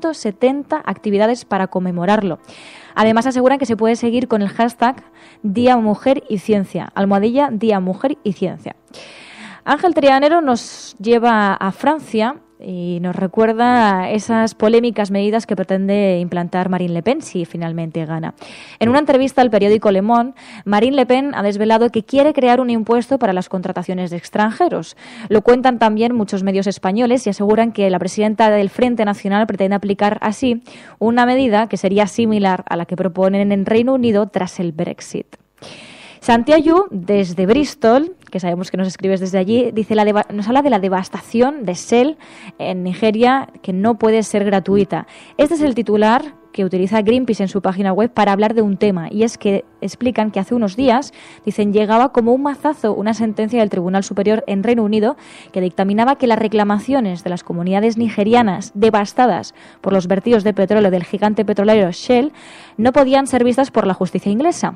170 actividades para conmemorarlo. Además, aseguran que se puede seguir con el hashtag Día Mujer y Ciencia, @ Día Mujer y Ciencia. Ángel Trianero nos lleva a Francia y nos recuerda esas polémicas medidas que pretende implantar Marine Le Pen si finalmente gana. En una entrevista al periódico Le Monde, Marine Le Pen ha desvelado que quiere crear un impuesto para las contrataciones de extranjeros. Lo cuentan también muchos medios españoles y aseguran que la presidenta del Frente Nacional pretende aplicar así una medida que sería similar a la que proponen en Reino Unido tras el Brexit. Santiago, desde Bristol, que sabemos que nos escribes desde allí, dice nos habla de la devastación de Shell en Nigeria, que no puede ser gratuita. Este es el titular que utiliza Greenpeace en su página web para hablar de un tema, y es que explican que hace unos días, dicen, llegaba como un mazazo una sentencia del Tribunal Superior en Reino Unido que dictaminaba que las reclamaciones de las comunidades nigerianas devastadas por los vertidos de petróleo del gigante petrolero Shell no podían ser vistas por la justicia inglesa.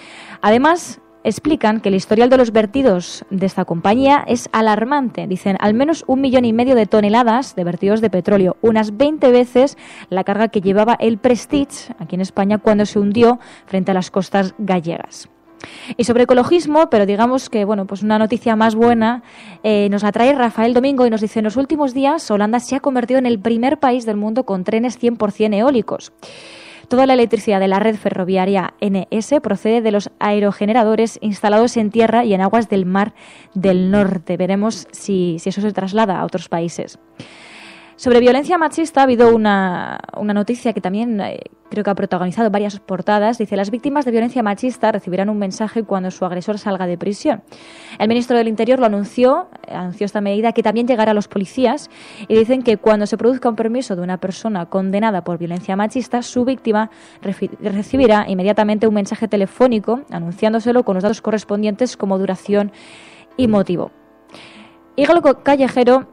Además, explican que el historial de los vertidos de esta compañía es alarmante. Dicen, al menos 1,5 millones de toneladas de vertidos de petróleo, unas 20 veces la carga que llevaba el Prestige aquí en España cuando se hundió frente a las costas gallegas. Y sobre ecologismo, pero digamos que pues una noticia más buena, nos la trae Rafael Domingo y nos dice, en los últimos días Holanda se ha convertido en el primer país del mundo con trenes 100% eólicos. Toda la electricidad de la red ferroviaria NS procede de los aerogeneradores instalados en tierra y en aguas del Mar del Norte. Veremos si eso se traslada a otros países. Sobre violencia machista ha habido una noticia que también creo que ha protagonizado varias portadas. Dice, las víctimas de violencia machista recibirán un mensaje cuando su agresor salga de prisión. El ministro del Interior lo anunció esta medida que también llegará a los policías, y dicen que cuando se produzca un permiso de una persona condenada por violencia machista, su víctima recibirá inmediatamente un mensaje telefónico anunciándoselo con los datos correspondientes como duración y motivo. Hígalo Callejero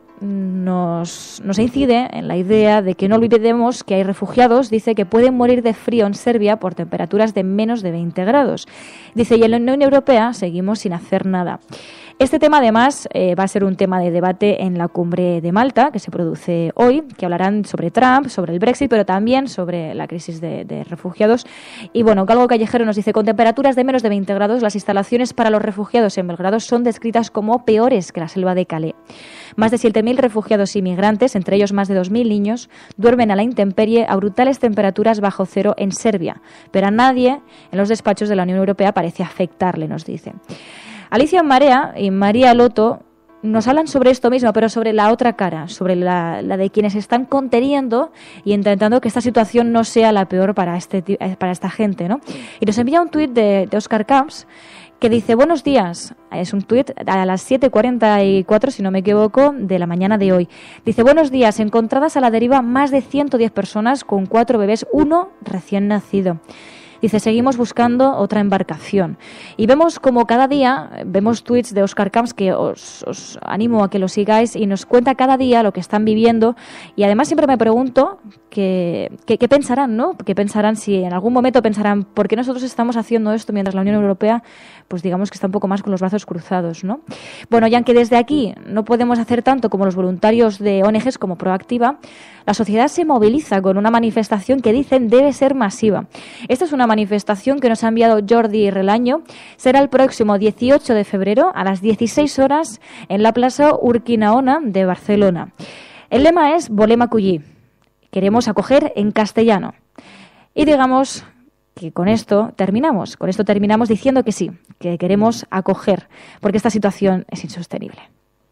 nos incide en la idea de que no olvidemos que hay refugiados, dice, que pueden morir de frío en Serbia por temperaturas de menos de 20 grados. Dice, y en la Unión Europea seguimos sin hacer nada. Este tema, además, va a ser un tema de debate en la cumbre de Malta, que se produce hoy, que hablarán sobre Trump, sobre el Brexit, pero también sobre la crisis de refugiados. Y bueno, Galgo Callejero nos dice, con temperaturas de menos de 20 grados, las instalaciones para los refugiados en Belgrado son descritas como peores que la selva de Calais. Más de 7.000 refugiados y migrantes, entre ellos más de 2.000 niños, duermen a la intemperie a brutales temperaturas bajo cero en Serbia. Pero a nadie en los despachos de la Unión Europea parece afectarle, nos dice. Alicia Marea y María Loto nos hablan sobre esto mismo, pero sobre la otra cara, sobre la de quienes están conteniendo y intentando que esta situación no sea la peor para esta gente, ¿no? Y nos envía un tuit de Óscar Camps que dice, buenos días, es un tuit a las 7:44, si no me equivoco, de la mañana de hoy. Dice, buenos días, encontradas a la deriva más de 110 personas con 4 bebés, 1 recién nacido. Dice, seguimos buscando otra embarcación. Y vemos como cada día, vemos tweets de Óscar Camps, que os animo a que lo sigáis, y nos cuenta cada día lo que están viviendo. Y además siempre me pregunto qué pensarán, ¿no? ¿Qué pensarán si en algún momento pensarán, ¿por qué nosotros estamos haciendo esto mientras la Unión Europea, pues digamos que está un poco más con los brazos cruzados, ¿no? Bueno, y aunque desde aquí no podemos hacer tanto como los voluntarios de ONGs como Proactiva, la sociedad se moviliza con una manifestación que dicen debe ser masiva. Esta es una manifestación que nos ha enviado Jordi Relaño. Será el próximo 18 de febrero a las 16 horas en la Plaza Urquinaona de Barcelona. El lema es Volem acollir. Queremos acoger en castellano. Y digamos que con esto terminamos diciendo que sí, que queremos acoger, porque esta situación es insostenible.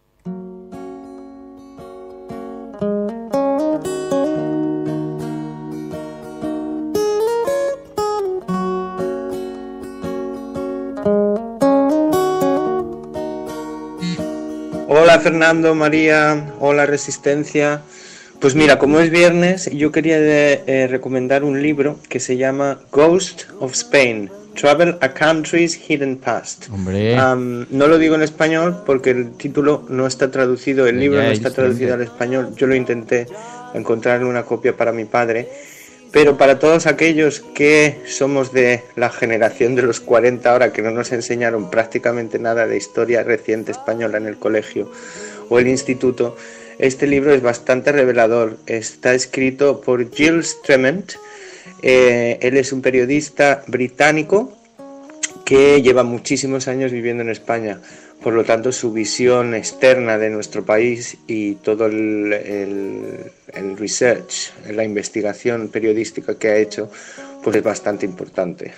Hola Fernando, María, hola Resistencia. Pues mira, como es viernes, yo quería recomendar un libro que se llama Ghost of Spain, Travel a Country's Hidden Past. Hombre. No lo digo en español porque el título no está traducido, el libro no está traducido al español. Yo lo intenté encontrar una copia para mi padre, pero para todos aquellos que somos de la generación de los 40 ahora, que no nos enseñaron prácticamente nada de historia reciente española en el colegio o el instituto, este libro es bastante revelador. Está escrito por Giles Trement. Él es un periodista británico que lleva muchísimos años viviendo en España. Por lo tanto, su visión externa de nuestro país y todo el research, la investigación periodística que ha hecho, pues es bastante importante.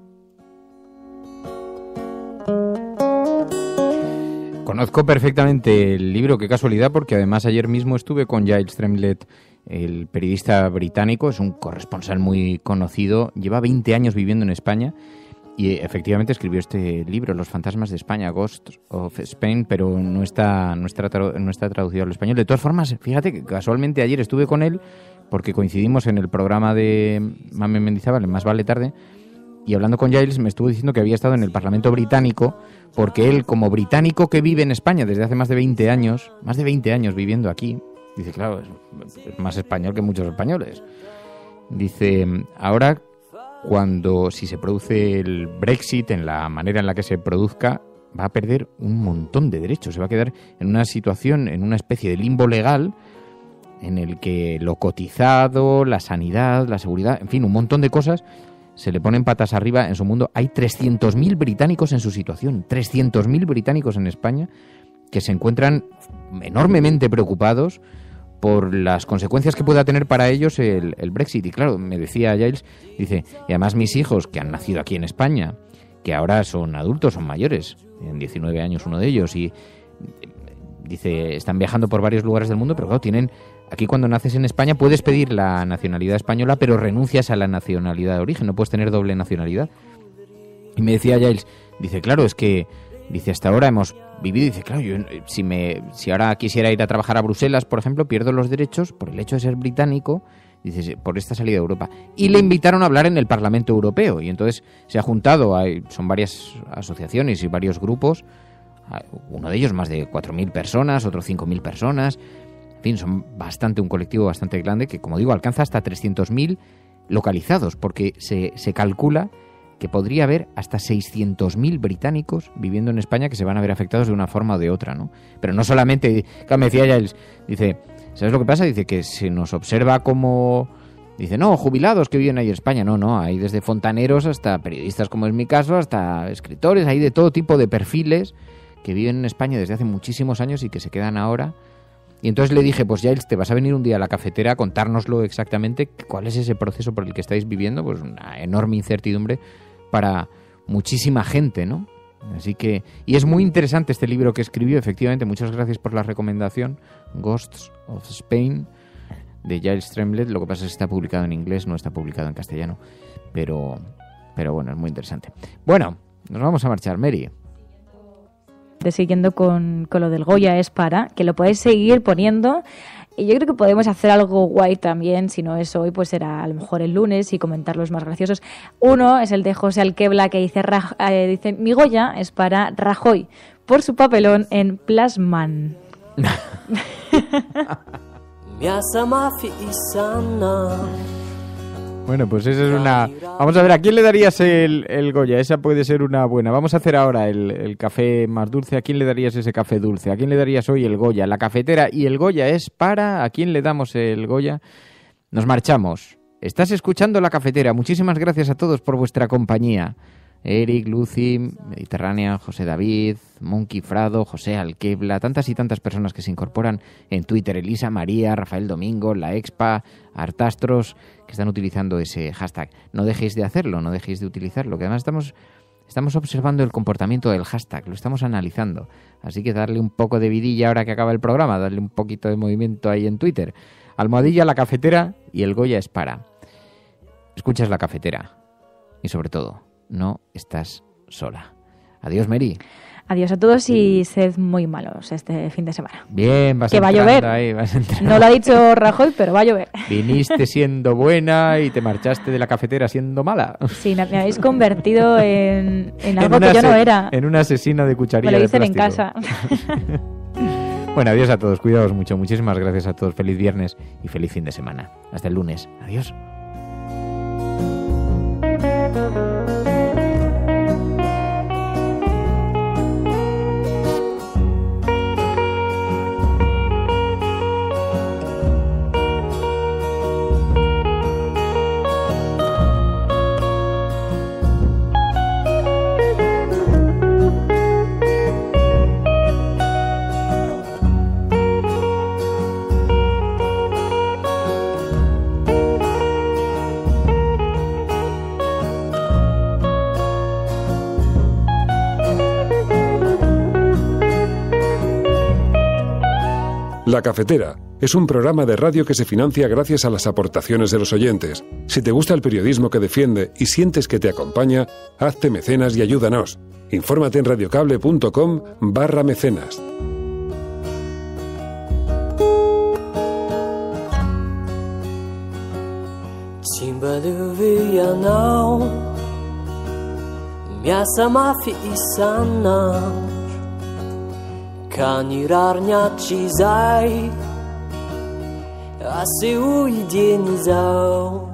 Conozco perfectamente el libro, qué casualidad, porque además ayer mismo estuve con Giles Tremlett, el periodista británico, es un corresponsal muy conocido, lleva 20 años viviendo en España y efectivamente escribió este libro, Los fantasmas de España, Ghosts of Spain, pero no está traducido al español. De todas formas, fíjate que casualmente ayer estuve con él porque coincidimos en el programa de Mame Mendizábal, en Más Vale Tarde, y hablando con Giles me estuvo diciendo que había estado en el Parlamento británico porque él, como británico que vive en España desde hace más de 20 años viviendo aquí, dice, claro, es más español que muchos españoles. Dice, ahora si se produce el Brexit en la manera en la que se produzca, va a perder un montón de derechos. Se va a quedar en una situación, en una especie de limbo legal en el que lo cotizado, la sanidad, la seguridad, en fin, un montón de cosas se le ponen patas arriba en su mundo. Hay 300.000 británicos en su situación, 300.000 británicos en España que se encuentran enormemente preocupados por las consecuencias que pueda tener para ellos el Brexit. Y claro, me decía Giles, dice, y además mis hijos que han nacido aquí en España, que ahora son adultos, son mayores, en 19 años uno de ellos, y dice, están viajando por varios lugares del mundo, pero claro, tienen, aquí cuando naces en España puedes pedir la nacionalidad española, pero renuncias a la nacionalidad de origen, no puedes tener doble nacionalidad. Y me decía Giles, dice, claro, es que, dice, hasta ahora hemos vivido, dice, claro, yo si ahora quisiera ir a trabajar a Bruselas, por ejemplo, pierdo los derechos por el hecho de ser británico, dice, por esta salida de Europa. Y le invitaron a hablar en el Parlamento Europeo, y entonces se ha juntado, son varias asociaciones y varios grupos, uno de ellos más de 4.000 personas, otro 5.000 personas, en fin, son un colectivo bastante grande que, como digo, alcanza hasta 300.000 localizados, porque se calcula que podría haber hasta 600.000 británicos viviendo en España que se van a ver afectados de una forma o de otra, ¿no? Pero no solamente, como me decía Giles, dice, ¿sabes lo que pasa? Dice que se nos observa como, dice, no, jubilados que viven ahí en España. No, hay desde fontaneros hasta periodistas, como es mi caso, hasta escritores, hay de todo tipo de perfiles que viven en España desde hace muchísimos años y que se quedan ahora. Y entonces le dije, pues Giles, te vas a venir un día a la cafetera a contárnoslo exactamente, cuál es ese proceso por el que estáis viviendo, pues una enorme incertidumbre para muchísima gente, ¿no? Así que, y es muy interesante este libro que escribió, efectivamente, muchas gracias por la recomendación, Ghosts of Spain, de Giles Tremlett. Lo que pasa es que está publicado en inglés, no está publicado en castellano, pero bueno, es muy interesante. Bueno, nos vamos a marchar, Mary. Siguiendo con lo del Goya es para, que lo podéis seguir poniendo. Y yo creo que podemos hacer algo guay también, si no es hoy, pues será a lo mejor el lunes y comentar los más graciosos. Uno es el de José Alquebla, que dice, mi Goya es para Rajoy, por su papelón en Plasman. Bueno, pues esa es una... Vamos a ver, ¿a quién le darías el Goya? Esa puede ser una buena. Vamos a hacer ahora el café más dulce. ¿A quién le darías ese café dulce? ¿A quién le darías hoy el Goya? La cafetera y el Goya es para... ¿A quién le damos el Goya? Nos marchamos. Estás escuchando La Cafetera. Muchísimas gracias a todos por vuestra compañía. Eric, Lucy, Mediterránea, José David, Monkey Frado, José Alquebla, tantas y tantas personas que se incorporan en Twitter, Elisa María, Rafael Domingo, La Expa, Artastros, que están utilizando ese hashtag. No dejéis de hacerlo, no dejéis de utilizarlo, que además estamos observando el comportamiento del hashtag, lo estamos analizando. Así que darle un poco de vidilla ahora que acaba el programa, darle un poquito de movimiento ahí en Twitter. Almohadilla, La Cafetera y el Goya es para. Escuchas La Cafetera y sobre todo, no estás sola. Adiós, Mary. Adiós a todos y sed muy malos este fin de semana. Bien, que va a llover. Ahí, no lo ha dicho Rajoy, pero va a llover. Viniste siendo buena y te marchaste de la cafetera siendo mala. Sí, me habéis convertido en algo que yo no era. En una asesina de cucharilla. Me lo dicen de en casa. Bueno, adiós a todos, cuidaos mucho. Muchísimas gracias a todos. Feliz viernes y feliz fin de semana. Hasta el lunes. Adiós. La Cafetera es un programa de radio que se financia gracias a las aportaciones de los oyentes. Si te gusta el periodismo que defiende y sientes que te acompaña, hazte mecenas y ayúdanos. Infórmate en radiocable.com/mecenas. Kanirarnia ci zaj, a si ujdzie ni zał.